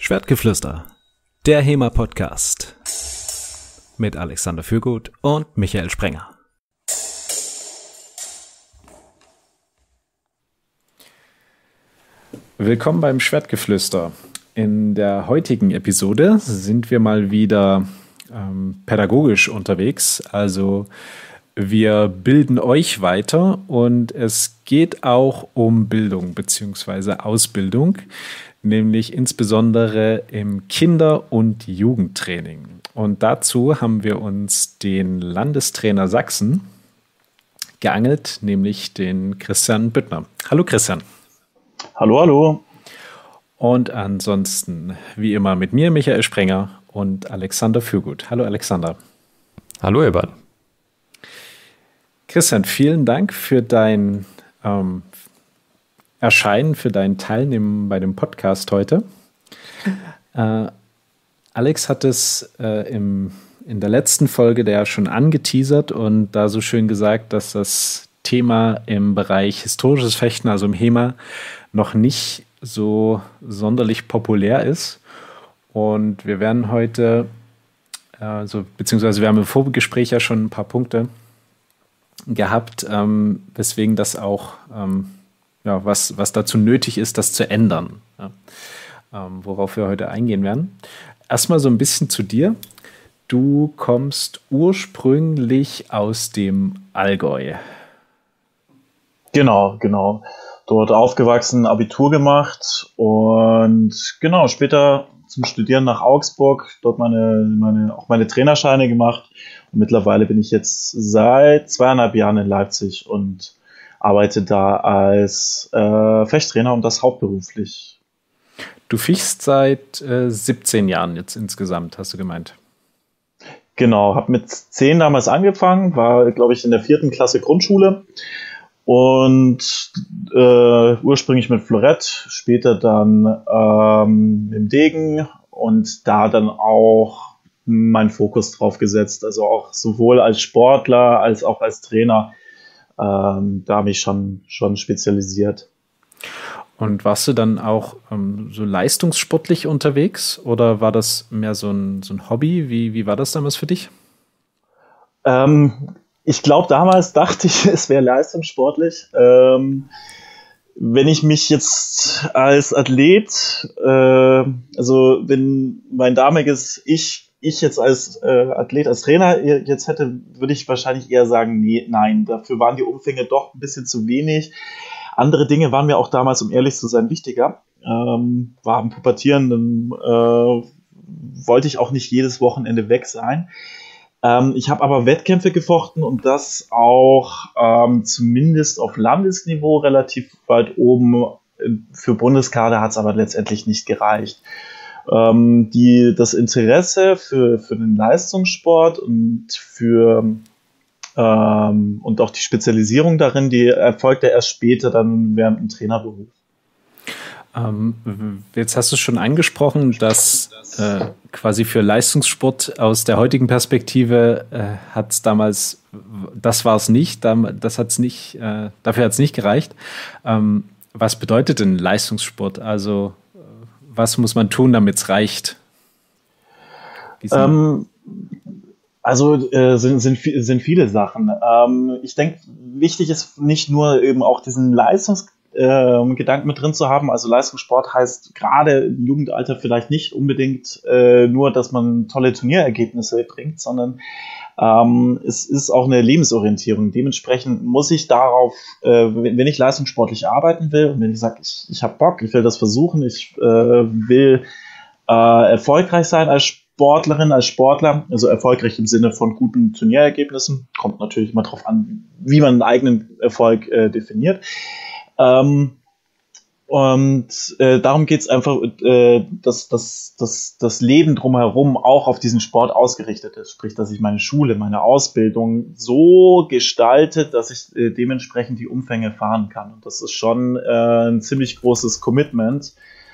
Schwertgeflüster, der HEMA-Podcast mit Alexander Fürgut und Michael Sprenger. Willkommen beim Schwertgeflüster. In der heutigen Episode sind wir mal wieder pädagogisch unterwegs. Also wir bilden euch weiter und es geht auch um Bildung bzw. Ausbildung, nämlich insbesondere im Kinder- und Jugendtraining. Und dazu haben wir uns den Landestrainer Sachsen geangelt, nämlich den Christian Büttner. Hallo Christian. Hallo, hallo. Und ansonsten, wie immer, mit mir, Michael Sprenger und Alexander Fürgut. Hallo Alexander. Hallo ihr beiden. Christian, vielen Dank für dein Erscheinen, für dein Teilnehmen bei dem Podcast heute. Alex hat es in der letzten Folge ja schon angeteasert und da so schön gesagt, dass das Thema im Bereich historisches Fechten, also im HEMA, noch nicht so sonderlich populär ist. Und wir werden heute, beziehungsweise wir haben im Vorgespräch ja schon ein paar Punkte gehabt, weswegen das auch, was dazu nötig ist, das zu ändern, ja, worauf wir heute eingehen werden. Erstmal so ein bisschen zu dir. Du kommst ursprünglich aus dem Allgäu. Genau. Dort aufgewachsen, Abitur gemacht und genau, später zum Studieren nach Augsburg, dort meine Trainerscheine gemacht. Und mittlerweile bin ich jetzt seit 2,5 Jahren in Leipzig und arbeite da als Fechttrainer und das hauptberuflich. Du fichst seit 17 Jahren jetzt insgesamt, hast du gemeint? Genau, habe mit 10 damals angefangen, war, glaube ich, in der 4. Klasse Grundschule. Und ursprünglich mit Florett, später dann im Degen und da dann auch meinen Fokus drauf gesetzt. Also auch sowohl als Sportler als auch als Trainer, da habe ich schon spezialisiert. Und warst du dann auch so leistungssportlich unterwegs oder war das mehr so ein Hobby? Wie war das damals für dich? Ich glaube, damals dachte ich, es wäre leistungssportlich. Wenn ich mich jetzt als Athlet, also wenn mein damaliges Ich jetzt als Athlet, als Trainer jetzt hätte, würde ich wahrscheinlich eher sagen, nein, dafür waren die Umfänge doch ein bisschen zu wenig. Andere Dinge waren mir auch damals, um ehrlich zu sein, wichtiger. War am Pubertieren, dann wollte ich auch nicht jedes Wochenende weg sein. Ich habe aber Wettkämpfe gefochten und das auch zumindest auf Landesniveau relativ weit oben. Für Bundeskader hat es aber letztendlich nicht gereicht. Das Interesse für den Leistungssport und und auch die Spezialisierung darin, die erfolgte erst später dann während dem Trainerberuf. Jetzt hast du schon angesprochen, dass quasi für Leistungssport aus der heutigen Perspektive hat es damals, das war es nicht, dafür hat es nicht gereicht. Was bedeutet denn Leistungssport? Also was muss man tun, damit es reicht? Sind viele Sachen. Ich denke, wichtig ist nicht nur eben auch diesen Gedanken mit drin zu haben. Also Leistungssport heißt gerade im Jugendalter vielleicht nicht unbedingt nur, dass man tolle Turnierergebnisse bringt, sondern es ist auch eine Lebensorientierung. Dementsprechend muss ich darauf, wenn ich leistungssportlich arbeiten will und wenn ich sage, ich habe Bock, ich will das versuchen, ich will erfolgreich sein als Sportlerin, als Sportler, also erfolgreich im Sinne von guten Turnierergebnissen, kommt natürlich immer darauf an, wie man einen eigenen Erfolg definiert. Darum geht es einfach, dass das Leben drumherum auch auf diesen Sport ausgerichtet ist. Sprich, dass ich meine Schule, meine Ausbildung so gestalte, dass ich dementsprechend die Umfänge fahren kann. Und das ist schon ein ziemlich großes Commitment,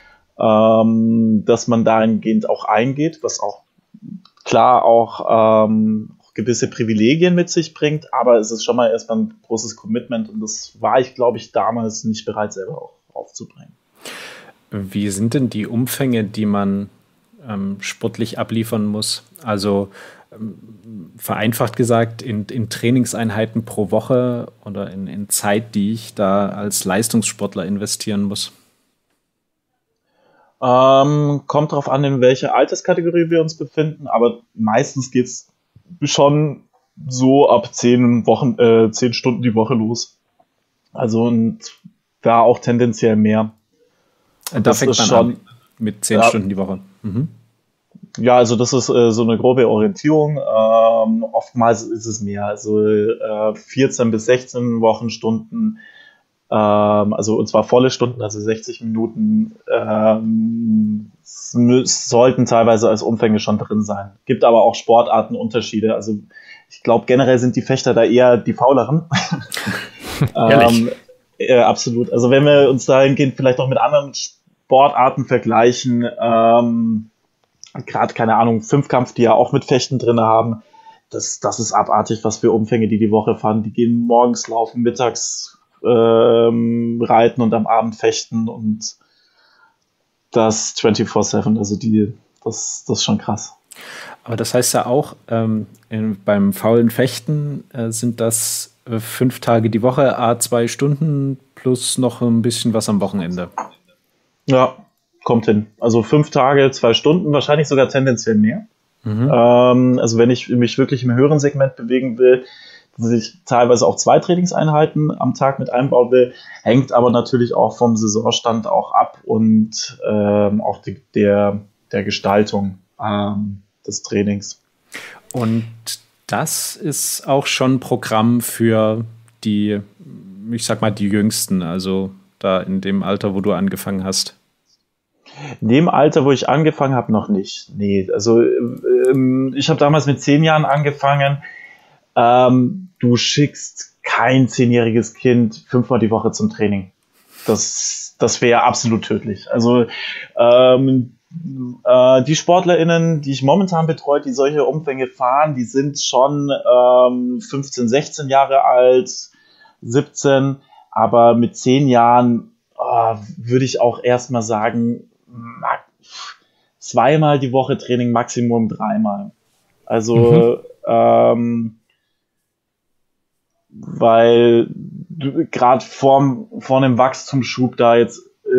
dass man dahingehend auch eingeht, was auch klar auch gewisse Privilegien mit sich bringt, aber es ist schon mal erstmal ein großes Commitment und das war ich, glaube ich, damals nicht bereit, selber auch aufzubringen. Wie sind denn die Umfänge, die man sportlich abliefern muss? Also vereinfacht gesagt, in Trainingseinheiten pro Woche oder in Zeit, die ich da als Leistungssportler investieren muss? Kommt drauf an, in welcher Alterskategorie wir uns befinden, aber meistens geht's schon so ab 10 Stunden die Woche los. Also und da auch tendenziell mehr. Und Da das fängt ist man schon, an mit 10 ja, Stunden die Woche. Mhm. ja, also das ist so eine grobe Orientierung. Oftmals ist es mehr, also 14 bis 16 Wochenstunden, also und zwar volle Stunden, also 60 Minuten, sollten teilweise als Umfänge schon drin sein. Gibt aber auch Sportartenunterschiede. Also ich glaube generell sind die Fechter da eher die fauleren. Ehrlich. Absolut. Also wenn wir uns dahingehend vielleicht auch mit anderen Sportarten vergleichen, gerade, keine Ahnung, Fünfkampf, die ja auch mit Fechten drin haben, das ist abartig, was für Umfänge die Woche fahren. Die gehen morgens laufen, mittags reiten und am Abend fechten und das 24/7, also das ist schon krass. Aber das heißt ja auch, beim faulen Fechten sind das 5 Tage die Woche, 2 Stunden plus noch ein bisschen was am Wochenende. Ja, kommt hin. Also 5 Tage, 2 Stunden, wahrscheinlich sogar tendenziell mehr. Also wenn ich mich wirklich im höheren Segment bewegen will, dass ich teilweise auch 2 Trainingseinheiten am Tag mit einbauen will, hängt aber natürlich auch vom Saisonstand auch ab und auch der Gestaltung des Trainings. Und das ist auch schon Programm für die, ich sag mal, die Jüngsten, also da in dem Alter, wo du angefangen hast. In dem Alter, wo ich angefangen habe, noch nicht. Nee, also ich habe damals mit 10 Jahren angefangen. Du schickst kein 10-jähriges Kind 5-mal die Woche zum Training. Das wäre absolut tödlich. Also die SportlerInnen, die ich momentan betreue, die solche Umfänge fahren, die sind schon 15, 16 Jahre alt, 17, aber mit 10 Jahren würde ich auch erstmal sagen, 2-mal die Woche Training, Maximum 3-mal. Also weil gerade vor einem Wachstumsschub da jetzt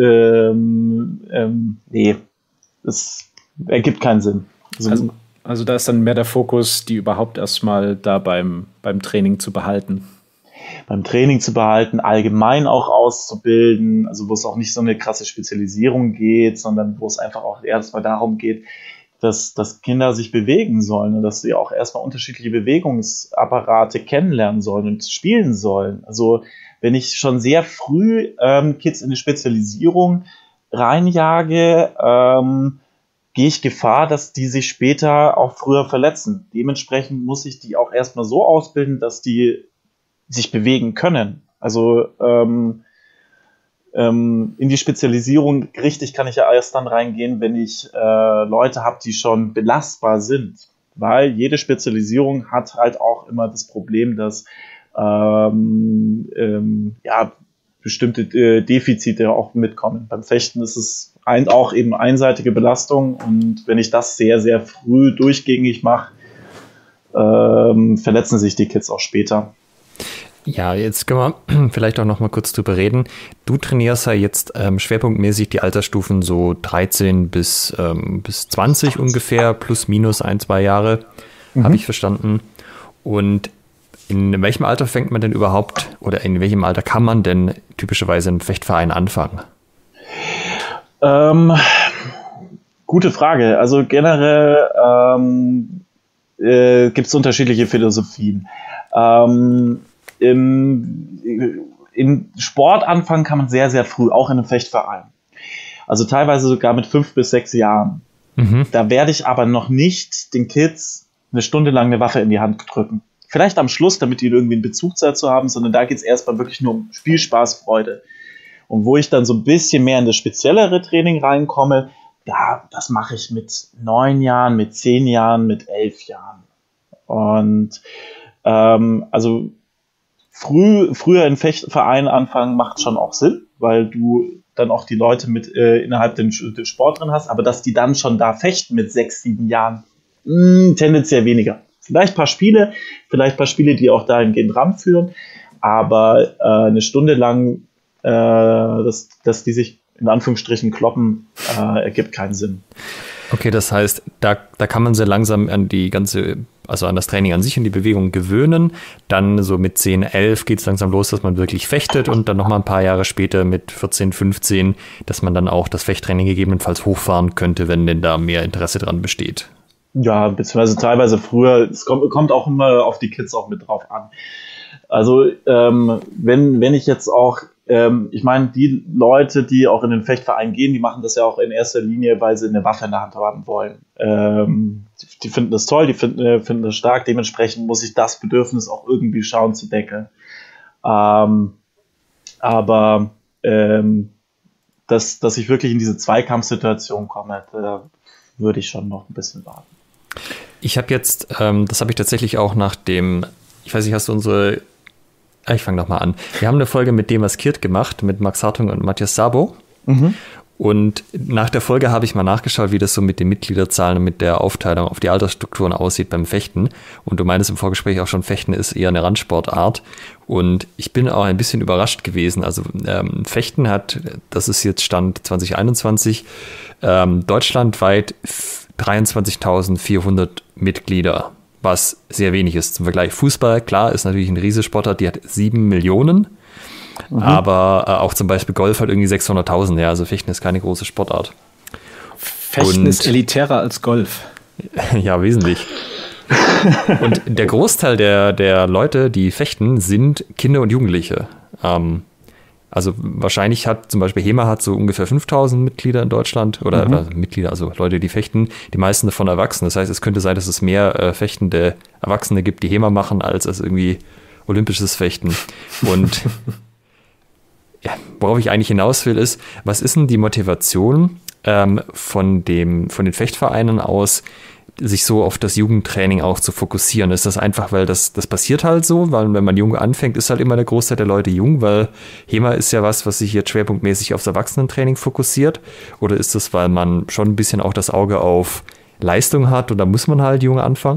nee, das ergibt keinen Sinn. Also da ist dann mehr der Fokus, die überhaupt erstmal da beim Training zu behalten. Beim Training zu behalten, allgemein auch auszubilden, also wo es auch nicht so eine krasse Spezialisierung geht, sondern wo es einfach auch erstmal darum geht, dass Kinder sich bewegen sollen und dass sie auch erstmal unterschiedliche Bewegungsapparate kennenlernen sollen und spielen sollen. Also wenn ich schon sehr früh Kids in eine Spezialisierung reinjage, gehe ich Gefahr, dass die sich später auch früher verletzen. Dementsprechend muss ich die auch erstmal so ausbilden, dass die sich bewegen können. Also in die Spezialisierung richtig kann ich ja erst dann reingehen, wenn ich Leute habe, die schon belastbar sind. Weil jede Spezialisierung hat halt auch immer das Problem, dass bestimmte Defizite auch mitkommen. Beim Fechten ist es auch eben einseitige Belastung und wenn ich das sehr, sehr früh durchgängig mache, verletzen sich die Kids auch später. Ja, jetzt können wir vielleicht auch noch mal kurz drüber reden. Du trainierst ja jetzt schwerpunktmäßig die Altersstufen so 13 bis 20 ungefähr, plus minus 1-2 Jahre, habe ich verstanden. Und in welchem Alter fängt man denn überhaupt oder in welchem Alter kann man denn typischerweise im Fechtverein anfangen? Gute Frage. Also generell gibt es unterschiedliche Philosophien. In Sport anfangen kann man sehr, sehr früh, auch in einem Fechtverein. Also teilweise sogar mit 5 bis 6 Jahren. Da werde ich aber noch nicht den Kids 1 Stunde lang eine Waffe in die Hand drücken. Vielleicht am Schluss, damit die irgendwie einen Bezug dazu haben, sondern da geht es erstmal wirklich nur um Spielspaß, Freude. Und wo ich dann so ein bisschen mehr in das speziellere Training reinkomme, das mache ich mit 9 Jahren, mit 10 Jahren, mit 11 Jahren. Und also früher in Fechtvereinen anfangen macht schon auch Sinn, weil du dann auch die Leute mit innerhalb den Sport drin hast, aber dass die dann schon da fechten mit 6, 7 Jahren, tendenziell weniger. Vielleicht ein paar Spiele, die auch dahingehend ranführen, aber eine Stunde lang, dass die sich in Anführungsstrichen kloppen, ergibt keinen Sinn. Okay, das heißt, da kann man sehr langsam an an das Training an sich und die Bewegung gewöhnen. Dann so mit 10, 11 geht es langsam los, dass man wirklich fechtet und dann nochmal ein paar Jahre später mit 14, 15, dass man dann auch das Fechttraining gegebenenfalls hochfahren könnte, wenn denn da mehr Interesse dran besteht. Ja, beziehungsweise teilweise früher. Es kommt auch immer auf die Kids auch mit drauf an. Also wenn ich jetzt auch, ich meine, die Leute, die auch in den Fechtverein gehen, die machen das ja auch in erster Linie, weil sie eine Waffe in der Hand haben wollen. Die finden das toll, die finden das stark. Dementsprechend muss ich das Bedürfnis auch irgendwie schauen zu deckeln. Aber dass ich wirklich in diese Zweikampfsituation komme, da würde ich schon noch ein bisschen warten. Ich habe jetzt, das habe ich tatsächlich auch nach dem, ich weiß nicht, hast du ich fange nochmal an. Wir haben eine Folge mit Demas Kirt gemacht, mit Max Hartung und Matthias Sabo. Mhm. Und nach der Folge habe ich mal nachgeschaut, wie das so mit den Mitgliederzahlen und mit der Aufteilung auf die Altersstrukturen aussieht beim Fechten. Und du meintest im Vorgespräch auch schon, Fechten ist eher eine Randsportart. Und ich bin auch ein bisschen überrascht gewesen. Also Fechten hat, das ist jetzt Stand 2021, deutschlandweit 23.400 Mitglieder, was sehr wenig ist. Zum Vergleich Fußball, klar, ist natürlich ein Riesensportart, die hat 7 Millionen, aber auch zum Beispiel Golf hat irgendwie 600.000, ja, also Fechten ist keine große Sportart. Fechten ist elitärer als Golf. Ja, wesentlich. Und der Großteil der Leute, die fechten, sind Kinder und Jugendliche. Also wahrscheinlich hat zum Beispiel HEMA hat so ungefähr 5.000 Mitglieder in Deutschland oder Mitglieder, also Leute, die fechten, die meisten davon Erwachsene. Das heißt, es könnte sein, dass es mehr fechtende Erwachsene gibt, die HEMA machen, als irgendwie olympisches Fechten. Und ja, worauf ich eigentlich hinaus will, ist, was ist denn die Motivation von den Fechtvereinen aus, sich so auf das Jugendtraining auch zu fokussieren? Ist das einfach, weil das passiert halt so, weil wenn man jung anfängt, ist halt immer der Großteil der Leute jung, weil HEMA ist ja was sich jetzt schwerpunktmäßig aufs Erwachsenentraining fokussiert? Oder ist das, weil man schon ein bisschen auch das Auge auf Leistung hat oder muss man halt jung anfangen?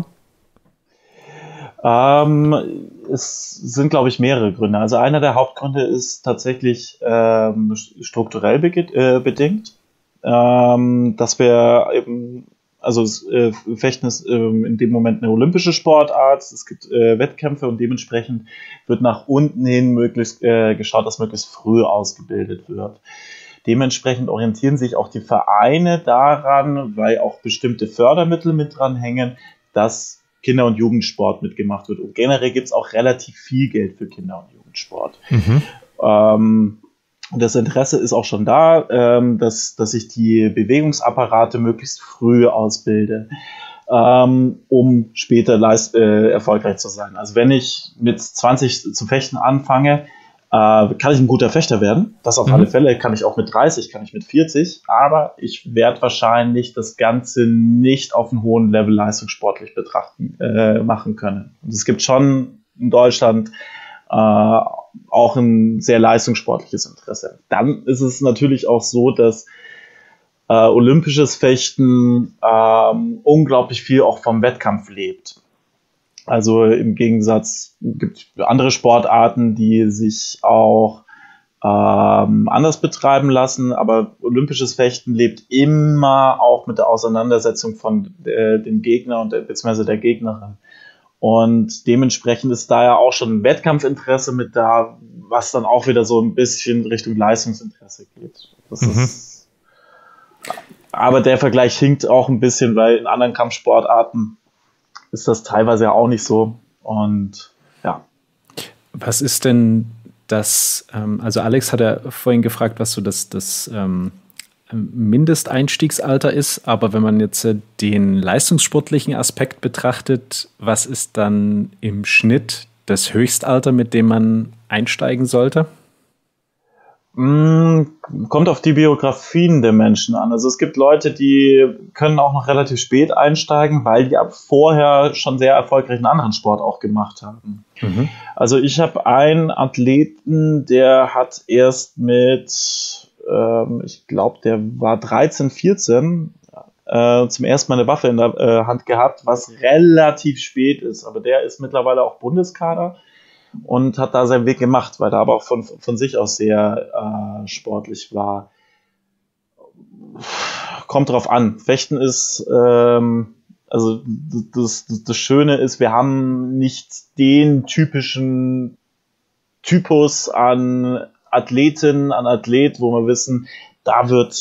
Es sind, glaube ich, mehrere Gründe. Also einer der Hauptgründe ist tatsächlich strukturell bedingt, dass wir eben Fechten ist in dem Moment eine olympische Sportart, es gibt Wettkämpfe und dementsprechend wird nach unten hin möglichst geschaut, dass möglichst früh ausgebildet wird. Dementsprechend orientieren sich auch die Vereine daran, weil auch bestimmte Fördermittel mit dran hängen, dass Kinder- und Jugendsport mitgemacht wird. Und generell gibt es auch relativ viel Geld für Kinder- und Jugendsport. Und das Interesse ist auch schon da, dass ich die Bewegungsapparate möglichst früh ausbilde, um später erfolgreich zu sein. Also wenn ich mit 20 zu fechten anfange, kann ich ein guter Fechter werden. Das auf alle Fälle. Kann ich auch mit 30, kann ich mit 40. Aber ich werde wahrscheinlich das Ganze nicht auf einem hohen Level leistungssportlich machen können. Und es gibt schon in Deutschland auch ein sehr leistungssportliches Interesse. Dann ist es natürlich auch so, dass olympisches Fechten unglaublich viel auch vom Wettkampf lebt. Also im Gegensatz gibt es andere Sportarten, die sich auch anders betreiben lassen, aber olympisches Fechten lebt immer auch mit der Auseinandersetzung von dem Gegner und beziehungsweise der Gegnerin. Und dementsprechend ist da ja auch schon ein Wettkampfinteresse mit da, was dann auch wieder so ein bisschen Richtung Leistungsinteresse geht. Das ist, aber der Vergleich hinkt auch ein bisschen, weil in anderen Kampfsportarten ist das teilweise ja auch nicht so. Und ja. Was ist denn das, also Alex hat ja vorhin gefragt, was so das Mindesteinstiegsalter ist, aber wenn man jetzt den leistungssportlichen Aspekt betrachtet, was ist dann im Schnitt das Höchstalter, mit dem man einsteigen sollte? Kommt auf die Biografien der Menschen an. Also es gibt Leute, die können auch noch relativ spät einsteigen, weil die ab vorher schon sehr erfolgreich einen anderen Sport auch gemacht haben. Also ich habe einen Athleten, der hat erst mit ich glaube, der war 13, 14, zum ersten Mal eine Waffe in der Hand gehabt, was relativ spät ist. Aber der ist mittlerweile auch Bundeskader und hat da seinen Weg gemacht, weil er aber auch von sich aus sehr sportlich war. Kommt drauf an. Fechten ist, also das Schöne ist, wir haben nicht den typischen Typus an Athletin, an Athlet, wo wir wissen, da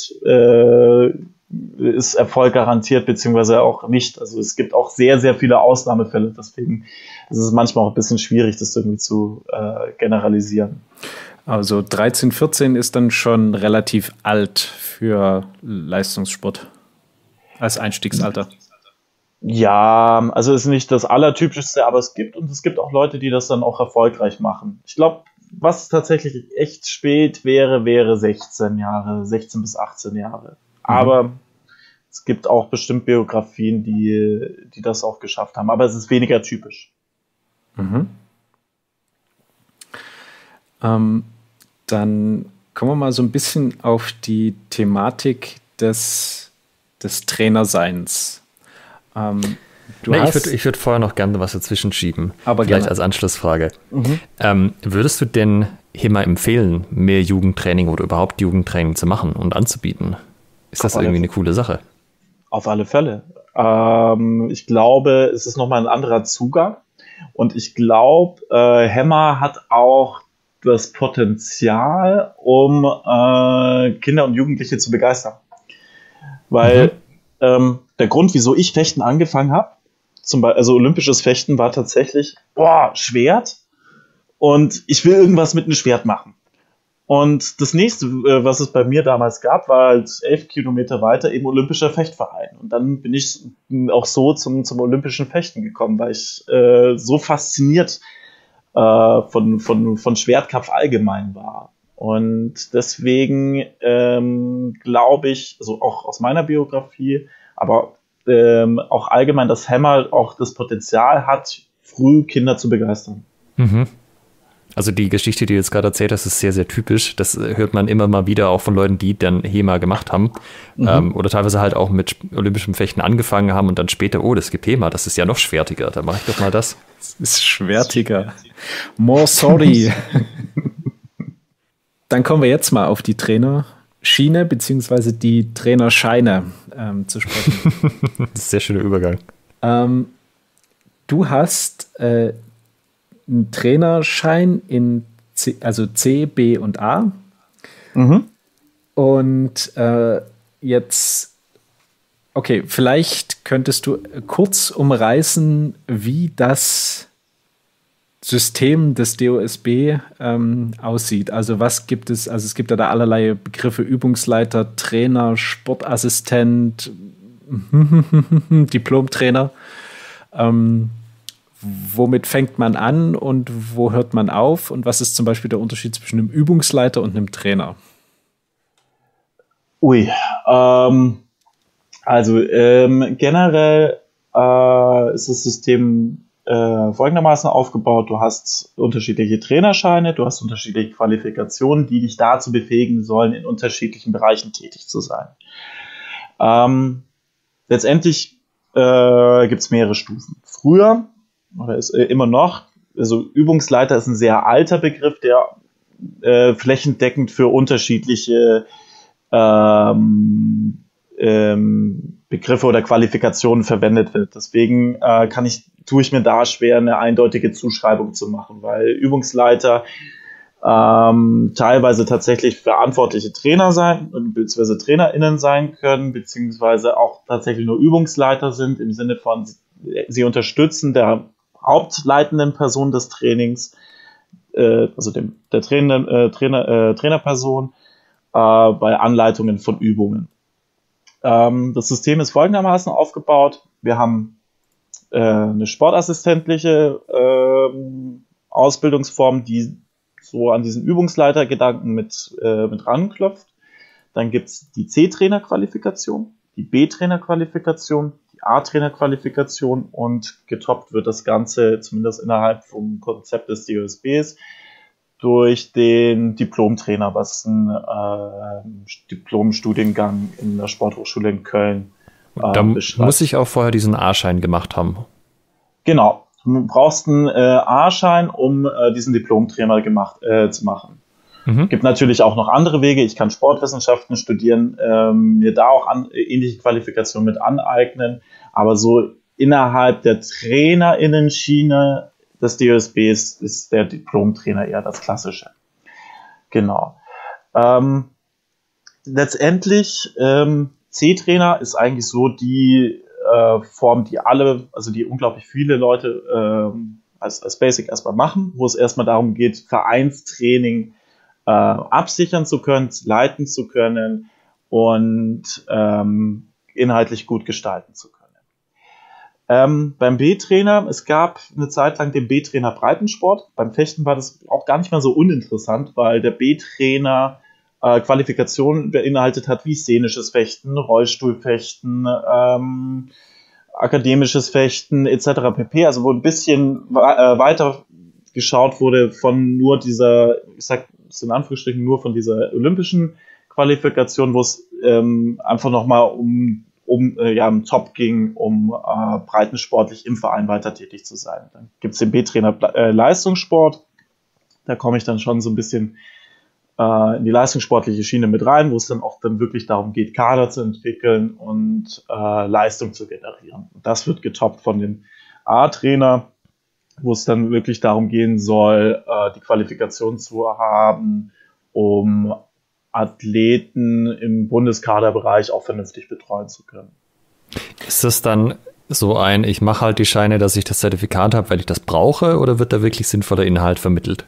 ist Erfolg garantiert, beziehungsweise auch nicht. Also es gibt auch sehr, sehr viele Ausnahmefälle. Deswegen ist es manchmal auch ein bisschen schwierig, das irgendwie zu generalisieren. Also 13, 14 ist dann schon relativ alt für Leistungssport als Einstiegsalter. Ja, also ist nicht das Allertypischste, aber es gibt auch Leute, die das dann auch erfolgreich machen. Ich glaube, was tatsächlich echt spät wäre 16 Jahre, 16 bis 18 Jahre. Aber es gibt auch bestimmt Biografien, die das auch geschafft haben. Aber es ist weniger typisch. Dann kommen wir mal so ein bisschen auf die Thematik des Trainerseins. Ich würde vorher noch gerne was dazwischen schieben. Aber vielleicht gerne als Anschlussfrage. Würdest du denn hier mal empfehlen, mehr Jugendtraining oder überhaupt Jugendtraining zu machen und anzubieten? Ist das irgendwie eine coole Sache? Auf alle Fälle. Ich glaube, es ist nochmal ein anderer Zugang. Und ich glaube, Hämmer hat auch das Potenzial, um Kinder und Jugendliche zu begeistern. Weil der Grund, wieso ich Fechten angefangen habe, also olympisches Fechten, war tatsächlich, Schwert. Und ich will irgendwas mit einem Schwert machen. Und das nächste, was es bei mir damals gab, war halt 11 Kilometer weiter eben olympischer Fechtverein. Und dann bin ich auch so zum olympischen Fechten gekommen, weil ich so fasziniert von Schwertkampf allgemein war. Und deswegen glaube ich, also auch aus meiner Biografie, aber auch allgemein, dass Hämmer auch das Potenzial hat, früh Kinder zu begeistern. Also die Geschichte, die du jetzt gerade erzählt hast, ist sehr, sehr typisch. Das hört man immer mal wieder auch von Leuten, die dann HEMA gemacht haben. Oder teilweise halt auch mit olympischem Fechten angefangen haben und dann später, das gibt HEMA, das ist ja noch schwertiger. Dann mache ich doch mal das. Das ist schwertiger. More sorry. Dann kommen wir jetzt mal auf die Trainerschiene beziehungsweise die Trainerscheine zu sprechen. Das ist ein sehr schöner Übergang. Du hast einen Trainerschein in C, B und A. Und jetzt, okay, vielleicht könntest du kurz umreißen, wie das System des DOSB aussieht. Also was gibt es? Also es gibt ja da allerlei Begriffe: Übungsleiter, Trainer, Sportassistent, Diplomtrainer. Womit fängt man an und wo hört man auf? Und was ist zum Beispiel der Unterschied zwischen einem Übungsleiter und einem Trainer? Generell ist das System folgendermaßen aufgebaut: Du hast unterschiedliche Trainerscheine, du hast unterschiedliche Qualifikationen, die dich dazu befähigen sollen, in unterschiedlichen Bereichen tätig zu sein. Letztendlich gibt es mehrere Stufen. Früher, oder ist immer noch, also Übungsleiter ist ein sehr alter Begriff, der flächendeckend für unterschiedliche Begriffe oder Qualifikationen verwendet wird. Deswegen tue ich mir da schwer, eine eindeutige Zuschreibung zu machen, weil Übungsleiter teilweise tatsächlich verantwortliche Trainer sein, beziehungsweise TrainerInnen sein können, beziehungsweise auch tatsächlich nur Übungsleiter sind, im Sinne von, sie unterstützen der hauptleitenden Person des Trainings, also der Trainerperson, bei Anleitungen von Übungen. Das System ist folgendermaßen aufgebaut: Wir haben eine sportassistentliche Ausbildungsform, die so an diesen Übungsleitergedanken mit ranklopft. Dann gibt es die C-Trainer-Qualifikation, die B-Trainer-Qualifikation, die A-Trainer-Qualifikation und getoppt wird das Ganze, zumindest innerhalb vom Konzept des DOSBs, durch den Diplomtrainer, was ein Diplomstudiengang in der Sporthochschule in Köln da muss ich auch vorher diesen A-Schein gemacht haben. Genau. Du brauchst einen A-Schein, um diesen Diplomtrainer zu machen. Gibt natürlich auch noch andere Wege. Ich kann Sportwissenschaften studieren, mir da auch ähnliche Qualifikationen mit aneignen. Aber so innerhalb der TrainerInnen-Schiene des DOSBs ist der Diplomtrainer eher das Klassische. Genau. Letztendlich, C-Trainer ist eigentlich so die Form, die unglaublich viele Leute als Basic erstmal machen, wo es erstmal darum geht, Vereinstraining absichern zu können, leiten zu können und inhaltlich gut gestalten zu können. Beim B-Trainer, es gab eine Zeit lang den B-Trainer Breitensport. Beim Fechten war das auch gar nicht mal so uninteressant, weil der B-Trainer Qualifikationen beinhaltet hat, wie szenisches Fechten, Rollstuhlfechten, akademisches Fechten etc. pp. Also wo ein bisschen weiter geschaut wurde von nur dieser, ich sag es in Anführungsstrichen, nur von dieser olympischen Qualifikation, wo es einfach nochmal um im Top ging, um breitensportlich im Verein weiter tätig zu sein. Dann gibt es den B-Trainer Leistungssport. Da komme ich dann schon so ein bisschen in die leistungssportliche Schiene mit rein, wo es dann auch dann wirklich darum geht, Kader zu entwickeln und Leistung zu generieren. Und das wird getoppt von dem A-Trainer, wo es dann wirklich darum gehen soll, die Qualifikation zu haben, um Athleten im Bundeskaderbereich auch vernünftig betreuen zu können. Ist das dann so ich mache halt die Scheine, dass ich das Zertifikat habe, weil ich das brauche, oder wird da wirklich sinnvoller Inhalt vermittelt?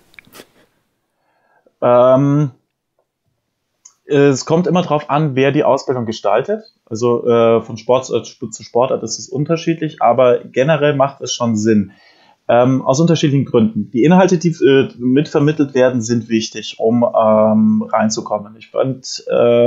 Es kommt immer darauf an, wer die Ausbildung gestaltet. Also von Sport zu Sportart ist es unterschiedlich, aber generell macht es schon Sinn. Aus unterschiedlichen Gründen. Die Inhalte, die mitvermittelt werden, sind wichtig, um reinzukommen. Ich fand,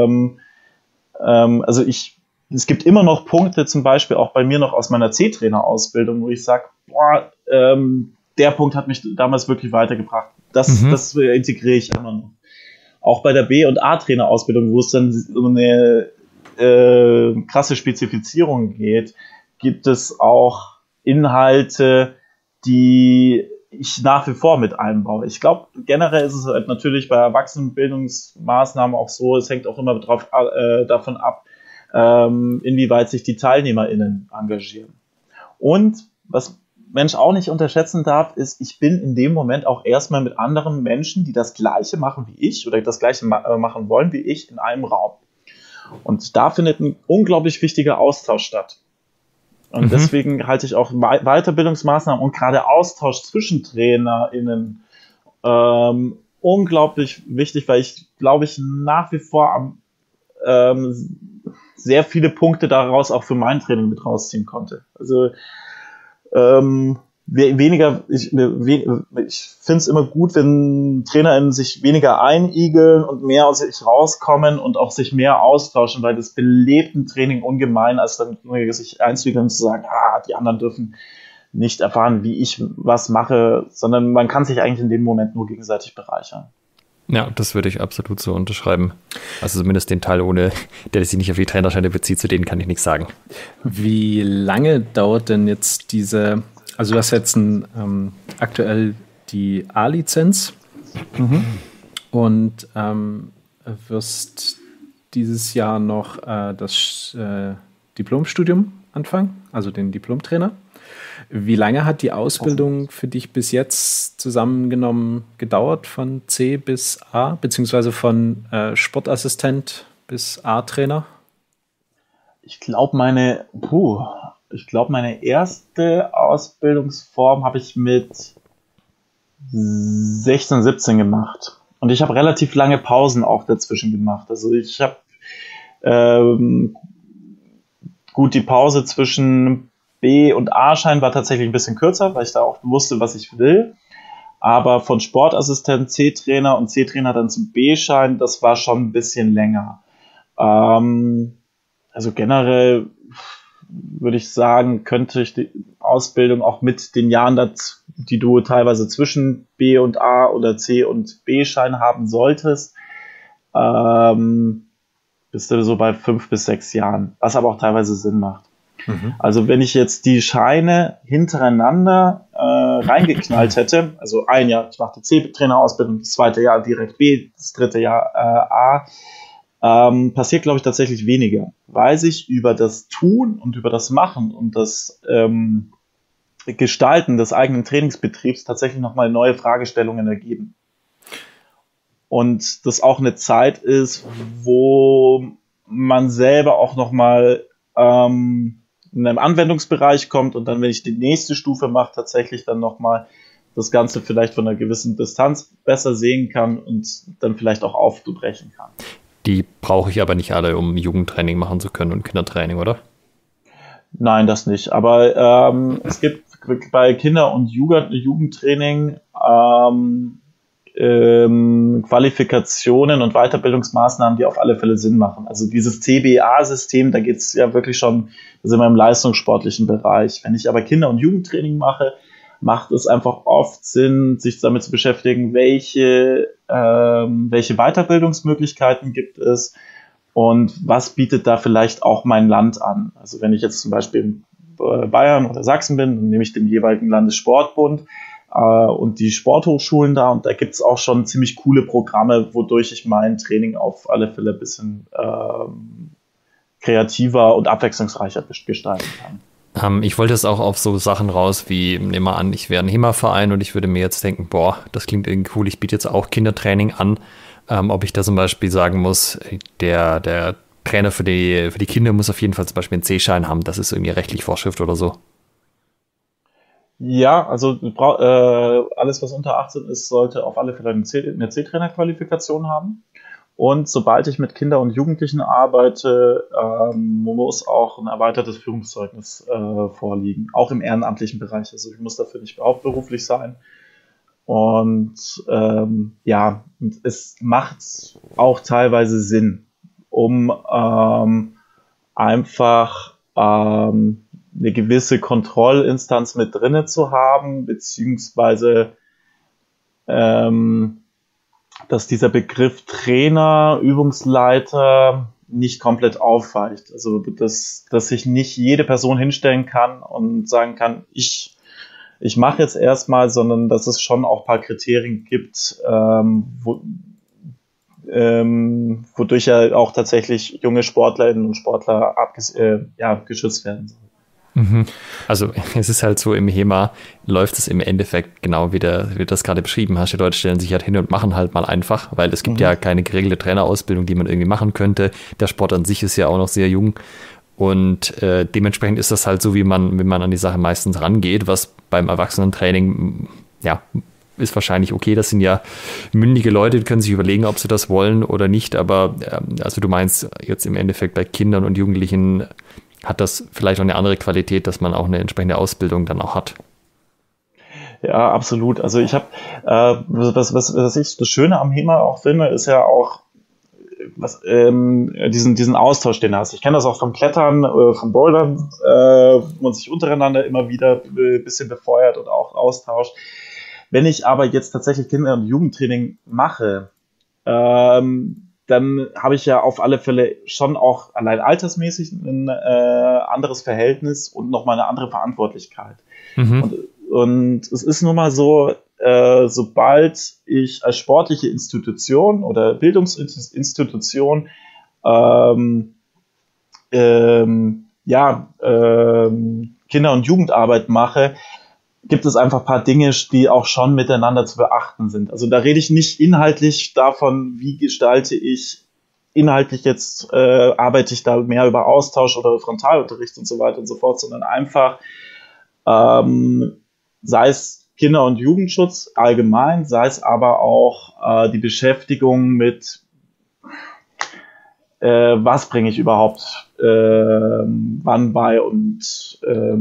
es gibt immer noch Punkte, zum Beispiel auch bei mir noch aus meiner C-Trainer-Ausbildung, wo ich sage, der Punkt hat mich damals wirklich weitergebracht. Das integriere ich immer noch. Auch bei der B- und A-Trainer-Ausbildung, wo es dann um eine krasse Spezifizierung geht, gibt es auch Inhalte, die ich nach wie vor mit einbaue. Ich glaube, generell ist es halt natürlich bei Erwachsenenbildungsmaßnahmen auch so, es hängt auch immer davon ab, inwieweit sich die TeilnehmerInnen engagieren. Und was Mensch auch nicht unterschätzen darf, ist, ich bin in dem Moment auch erstmal mit anderen Menschen, die das Gleiche machen wie ich oder das Gleiche machen wollen wie ich, in einem Raum. Und da findet ein unglaublich wichtiger Austausch statt. Und deswegen halte ich auch Weiterbildungsmaßnahmen und gerade Austausch zwischen TrainerInnen unglaublich wichtig, weil ich, glaube ich, nach wie vor sehr viele Punkte daraus auch für mein Training mit rausziehen konnte. Also ich finde es immer gut, wenn TrainerInnen sich weniger einigeln und mehr aus sich rauskommen und auch sich mehr austauschen, weil das belebt ein Training ungemein, als dann sich einzuigeln und zu sagen, die anderen dürfen nicht erfahren, wie ich was mache, sondern man kann sich eigentlich in dem Moment nur gegenseitig bereichern. Ja, das würde ich absolut so unterschreiben. Also zumindest den Teil, der sich nicht auf die Trainerscheine bezieht, zu denen kann ich nichts sagen. Wie lange dauert denn jetzt also du hast jetzt aktuell die A-Lizenz und wirst dieses Jahr noch das Diplomstudium anfangen, also den Diplomtrainer. Wie lange hat die Ausbildung für dich bis jetzt zusammengenommen gedauert, von C bis A, beziehungsweise von Sportassistent bis A-Trainer? Ich glaube, meine erste Ausbildungsform habe ich mit 16, 17 gemacht. Und ich habe relativ lange Pausen auch dazwischen gemacht. Also ich habe die Pause zwischen B- und A-Schein war tatsächlich ein bisschen kürzer, weil ich da auch wusste, was ich will. Aber von Sportassistent, C-Trainer und C-Trainer dann zum B-Schein, das war schon ein bisschen länger. Also generell würde ich sagen, könnte ich die Ausbildung auch mit den Jahren die du teilweise zwischen B und A oder C und B-Schein haben solltest, bist du so bei 5 bis 6 Jahren, was aber auch teilweise Sinn macht. Also wenn ich jetzt die Scheine hintereinander reingeknallt hätte, also ein Jahr, ich machte C-Trainerausbildung, das zweite Jahr direkt B, das dritte Jahr A, passiert, glaube ich, tatsächlich weniger, weil sich über das Tun und über das Machen und das Gestalten des eigenen Trainingsbetriebs tatsächlich nochmal neue Fragestellungen ergeben. Und das auch eine Zeit ist, wo man selber auch nochmal in einem Anwendungsbereich kommt und dann, wenn ich die nächste Stufe mache, tatsächlich dann nochmal das Ganze vielleicht von einer gewissen Distanz besser sehen kann und dann vielleicht auch aufbrechen kann. Die brauche ich aber nicht alle, um Jugendtraining machen zu können und Kindertraining, oder? Nein, das nicht. Aber es gibt bei Kinder- und Jugendtraining Qualifikationen und Weiterbildungsmaßnahmen, die auf alle Fälle Sinn machen. Also dieses CBA-System, da geht es ja wirklich schon, da sind wir im leistungssportlichen Bereich. Wenn ich aber Kinder- und Jugendtraining mache, macht es einfach oft Sinn, sich damit zu beschäftigen, welche Weiterbildungsmöglichkeiten gibt es und was bietet da vielleicht auch mein Land an. Also wenn ich jetzt zum Beispiel in Bayern oder Sachsen bin, dann nehme ich den jeweiligen Landessportbund und die Sporthochschulen da, und da gibt es auch schon ziemlich coole Programme, wodurch ich mein Training auf alle Fälle ein bisschen kreativer und abwechslungsreicher gestalten kann. Ich wollte jetzt auch auf so Sachen raus, wie, nehmen wir an, ich wäre ein HEMA-Verein und ich würde mir jetzt denken, boah, das klingt irgendwie cool, ich biete jetzt auch Kindertraining an. Ob ich da zum Beispiel sagen muss, der Trainer für die Kinder muss auf jeden Fall zum Beispiel einen C-Schein haben, das ist irgendwie rechtlich Vorschrift oder so. Ja, also alles, was unter 18 ist, sollte auf alle Fälle eine C-Trainer-Qualifikation haben. Und sobald ich mit Kindern und Jugendlichen arbeite, muss auch ein erweitertes Führungszeugnis vorliegen, auch im ehrenamtlichen Bereich. Also ich muss dafür nicht hauptberuflich sein. Und es macht auch teilweise Sinn, um einfach eine gewisse Kontrollinstanz mit drinne zu haben, beziehungsweise dass dieser Begriff Trainer, Übungsleiter nicht komplett aufweicht. Also dass sich nicht jede Person hinstellen kann und sagen kann, ich mache jetzt erstmal, sondern dass es schon auch ein paar Kriterien gibt, wodurch ja auch tatsächlich junge Sportlerinnen und Sportler geschützt werden sollen. Also es ist halt so, im HEMA läuft es im Endeffekt genau wie du das gerade beschrieben hast. Die Leute stellen sich halt hin und machen halt mal einfach, weil es gibt ja keine geregelte Trainerausbildung, die man irgendwie machen könnte. Der Sport an sich ist ja auch noch sehr jung und dementsprechend ist das halt so, wie man an die Sache meistens rangeht, was beim Erwachsenentraining, ja, ist wahrscheinlich okay. Das sind ja mündige Leute, die können sich überlegen, ob sie das wollen oder nicht, aber also du meinst jetzt im Endeffekt bei Kindern und Jugendlichen hat das vielleicht auch eine andere Qualität, dass man auch eine entsprechende Ausbildung dann auch hat. Ja, absolut. Also ich habe, was ich das Schöne am HEMA auch finde, ist ja auch diesen Austausch, den du hast. Ich kenne das auch vom Klettern, vom Bouldern, wo man sich untereinander immer wieder ein bisschen befeuert und auch austauscht. Wenn ich aber jetzt tatsächlich Kinder- und Jugendtraining mache, dann habe ich ja auf alle Fälle schon auch allein altersmäßig ein anderes Verhältnis und nochmal eine andere Verantwortlichkeit. Und es ist nun mal so, sobald ich als sportliche Institution oder Bildungsinstitution Kinder- und Jugendarbeit mache, gibt es einfach ein paar Dinge, die auch schon miteinander zu beachten sind. Also da rede ich nicht inhaltlich davon, wie gestalte ich inhaltlich jetzt, arbeite ich da mehr über Austausch oder Frontalunterricht und so weiter und so fort, sondern einfach, sei es Kinder- und Jugendschutz allgemein, sei es aber auch die Beschäftigung mit, was bringe ich überhaupt wann bei und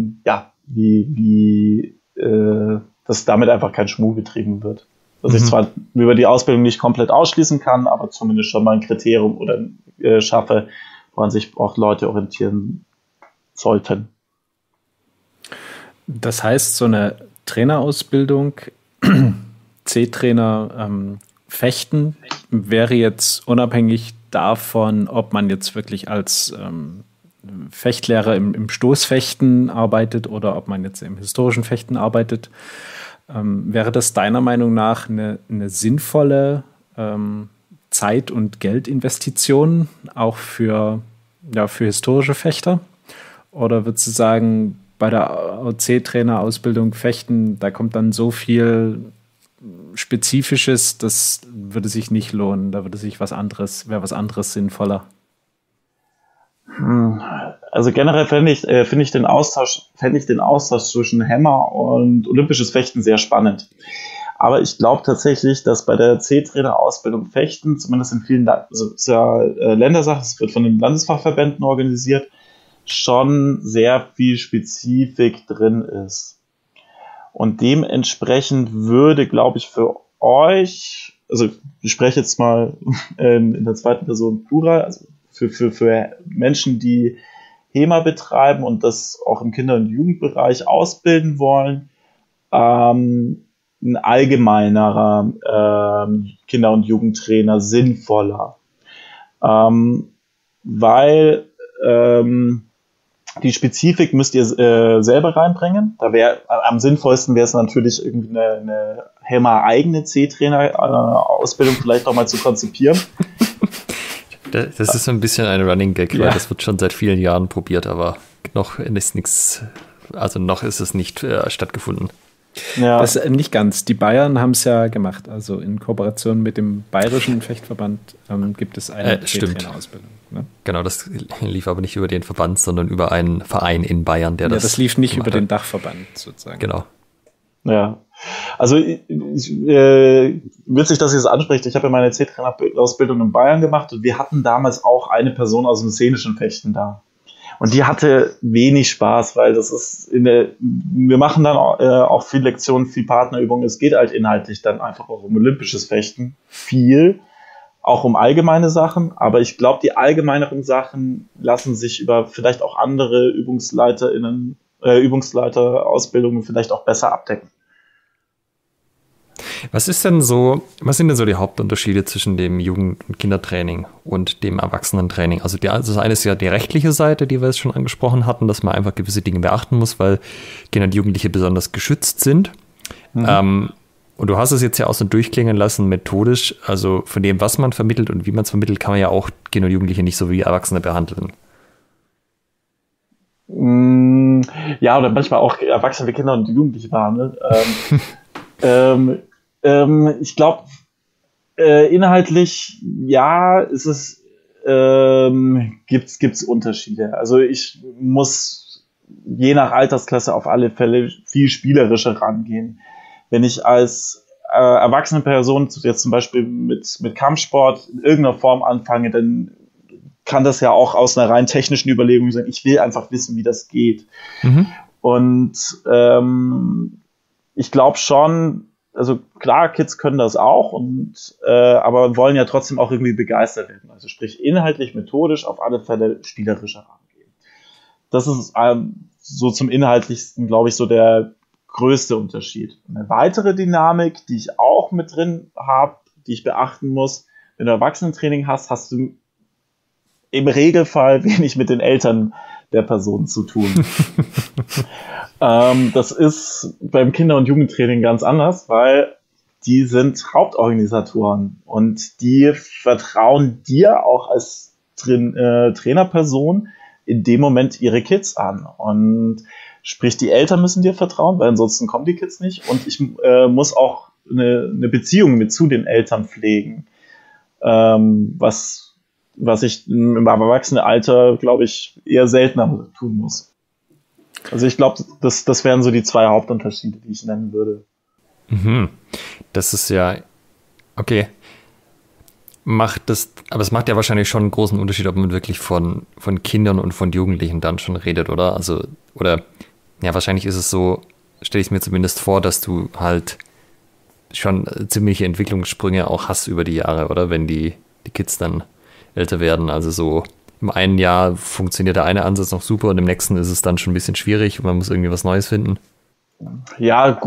wie dass damit einfach kein Schmuh getrieben wird. Dass ich zwar über die Ausbildung nicht komplett ausschließen kann, aber zumindest schon mal ein Kriterium oder schaffe, woran sich auch Leute orientieren sollten. Das heißt, so eine Trainerausbildung, C-Trainer Fechten wäre jetzt unabhängig davon, ob man jetzt wirklich als Fechtlehrer im Stoßfechten arbeitet oder ob man jetzt im historischen Fechten arbeitet. Wäre das deiner Meinung nach eine sinnvolle Zeit- und Geldinvestition auch für historische Fechter? Oder würdest du sagen, bei der OC-Trainer-Ausbildung Fechten, da kommt dann so viel Spezifisches, das würde sich nicht lohnen, da wäre was anderes sinnvoller? Also generell fände ich den Austausch zwischen Hammer und olympisches Fechten sehr spannend. Aber ich glaube tatsächlich, dass bei der C-Trainer-Ausbildung Fechten, zumindest in vielen also es ist ja Ländersache, es wird von den Landesfachverbänden organisiert, schon sehr viel Spezifik drin ist. Und dementsprechend würde, glaube ich, für euch, also ich spreche jetzt mal in der zweiten Person Plural, also für Menschen, die HEMA betreiben und das auch im Kinder- und Jugendbereich ausbilden wollen, ein allgemeinerer Kinder- und Jugendtrainer sinnvoller. Weil die Spezifik müsst ihr selber reinbringen. Da wäre am sinnvollsten wäre es natürlich irgendwie eine HEMA-eigene C-Trainer-Ausbildung vielleicht auch mal zu konzipieren. Das ist so ein bisschen ein Running Gag, weil das wird schon seit vielen Jahren probiert, aber noch ist nichts, also noch ist es nicht stattgefunden. Ja. Das nicht ganz. Die Bayern haben es ja gemacht. Also in Kooperation mit dem Bayerischen Fechtverband gibt es eine Trainerausbildung. Ne? Genau, das lief aber nicht über den Verband, sondern über einen Verein in Bayern, der das. Das lief nicht über den Dachverband sozusagen. Genau. Ja. Also witzig, dass ihr es anspricht. Ich habe ja meine C-Trainer-Ausbildung in Bayern gemacht und wir hatten damals auch eine Person aus dem szenischen Fechten da. Und die hatte wenig Spaß, weil das ist wir machen dann auch viel Lektionen, viel Partnerübungen. Es geht halt inhaltlich dann einfach auch um olympisches Fechten. Viel. Auch um allgemeine Sachen. Aber ich glaube, die allgemeineren Sachen lassen sich über vielleicht auch andere Übungsleiterausbildungen vielleicht auch besser abdecken. Was sind denn so die Hauptunterschiede zwischen dem Jugend- und Kindertraining und dem Erwachsenentraining? Also das eine ist ja die rechtliche Seite, die wir jetzt schon angesprochen hatten, dass man einfach gewisse Dinge beachten muss, weil Kinder und Jugendliche besonders geschützt sind. Und du hast es jetzt ja auch so durchklingen lassen methodisch, also von dem, was man vermittelt und wie man es vermittelt, kann man ja auch Kinder und Jugendliche nicht so wie Erwachsene behandeln. Ja, oder manchmal auch Erwachsene wie Kinder und Jugendliche behandeln. Ich glaube, inhaltlich, ja, gibt's Unterschiede. Also ich muss je nach Altersklasse auf alle Fälle viel spielerischer rangehen. Wenn ich als erwachsene Person jetzt zum Beispiel mit Kampfsport in irgendeiner Form anfange, dann kann das ja auch aus einer rein technischen Überlegung sein. Ich will einfach wissen, wie das geht. Und ich glaube schon, also klar, Kids können das auch, aber wollen ja trotzdem auch irgendwie begeistert werden. Also sprich inhaltlich, methodisch, auf alle Fälle spielerischer rangehen. Das ist so zum Inhaltlichsten, glaube ich, so der größte Unterschied. Eine weitere Dynamik, die ich auch mit drin habe, die ich beachten muss, wenn du Erwachsenentraining hast, hast du im Regelfall wenig mit den Eltern der Person zu tun. Das ist beim Kinder- und Jugendtraining ganz anders, weil die sind Hauptorganisatoren und die vertrauen dir auch als Trainerperson in dem Moment ihre Kids an. Und sprich, die Eltern müssen dir vertrauen, weil ansonsten kommen die Kids nicht. Und ich muss auch eine Beziehung zu den Eltern pflegen, was ich im Erwachsenenalter, glaube ich, eher seltener tun muss. Also ich glaube, das wären so die zwei Hauptunterschiede, die ich nennen würde. Das ist ja, okay. Aber es macht ja wahrscheinlich schon einen großen Unterschied, ob man wirklich von Kindern und von Jugendlichen dann schon redet, oder? Also, oder, ja, wahrscheinlich ist es so, stelle ich es mir zumindest vor, dass du halt schon ziemliche Entwicklungssprünge auch hast über die Jahre, oder? Wenn die Kids dann älter werden, also so im einen Jahr funktioniert der eine Ansatz noch super und im nächsten ist es dann schon ein bisschen schwierig und man muss irgendwie was Neues finden. Ja,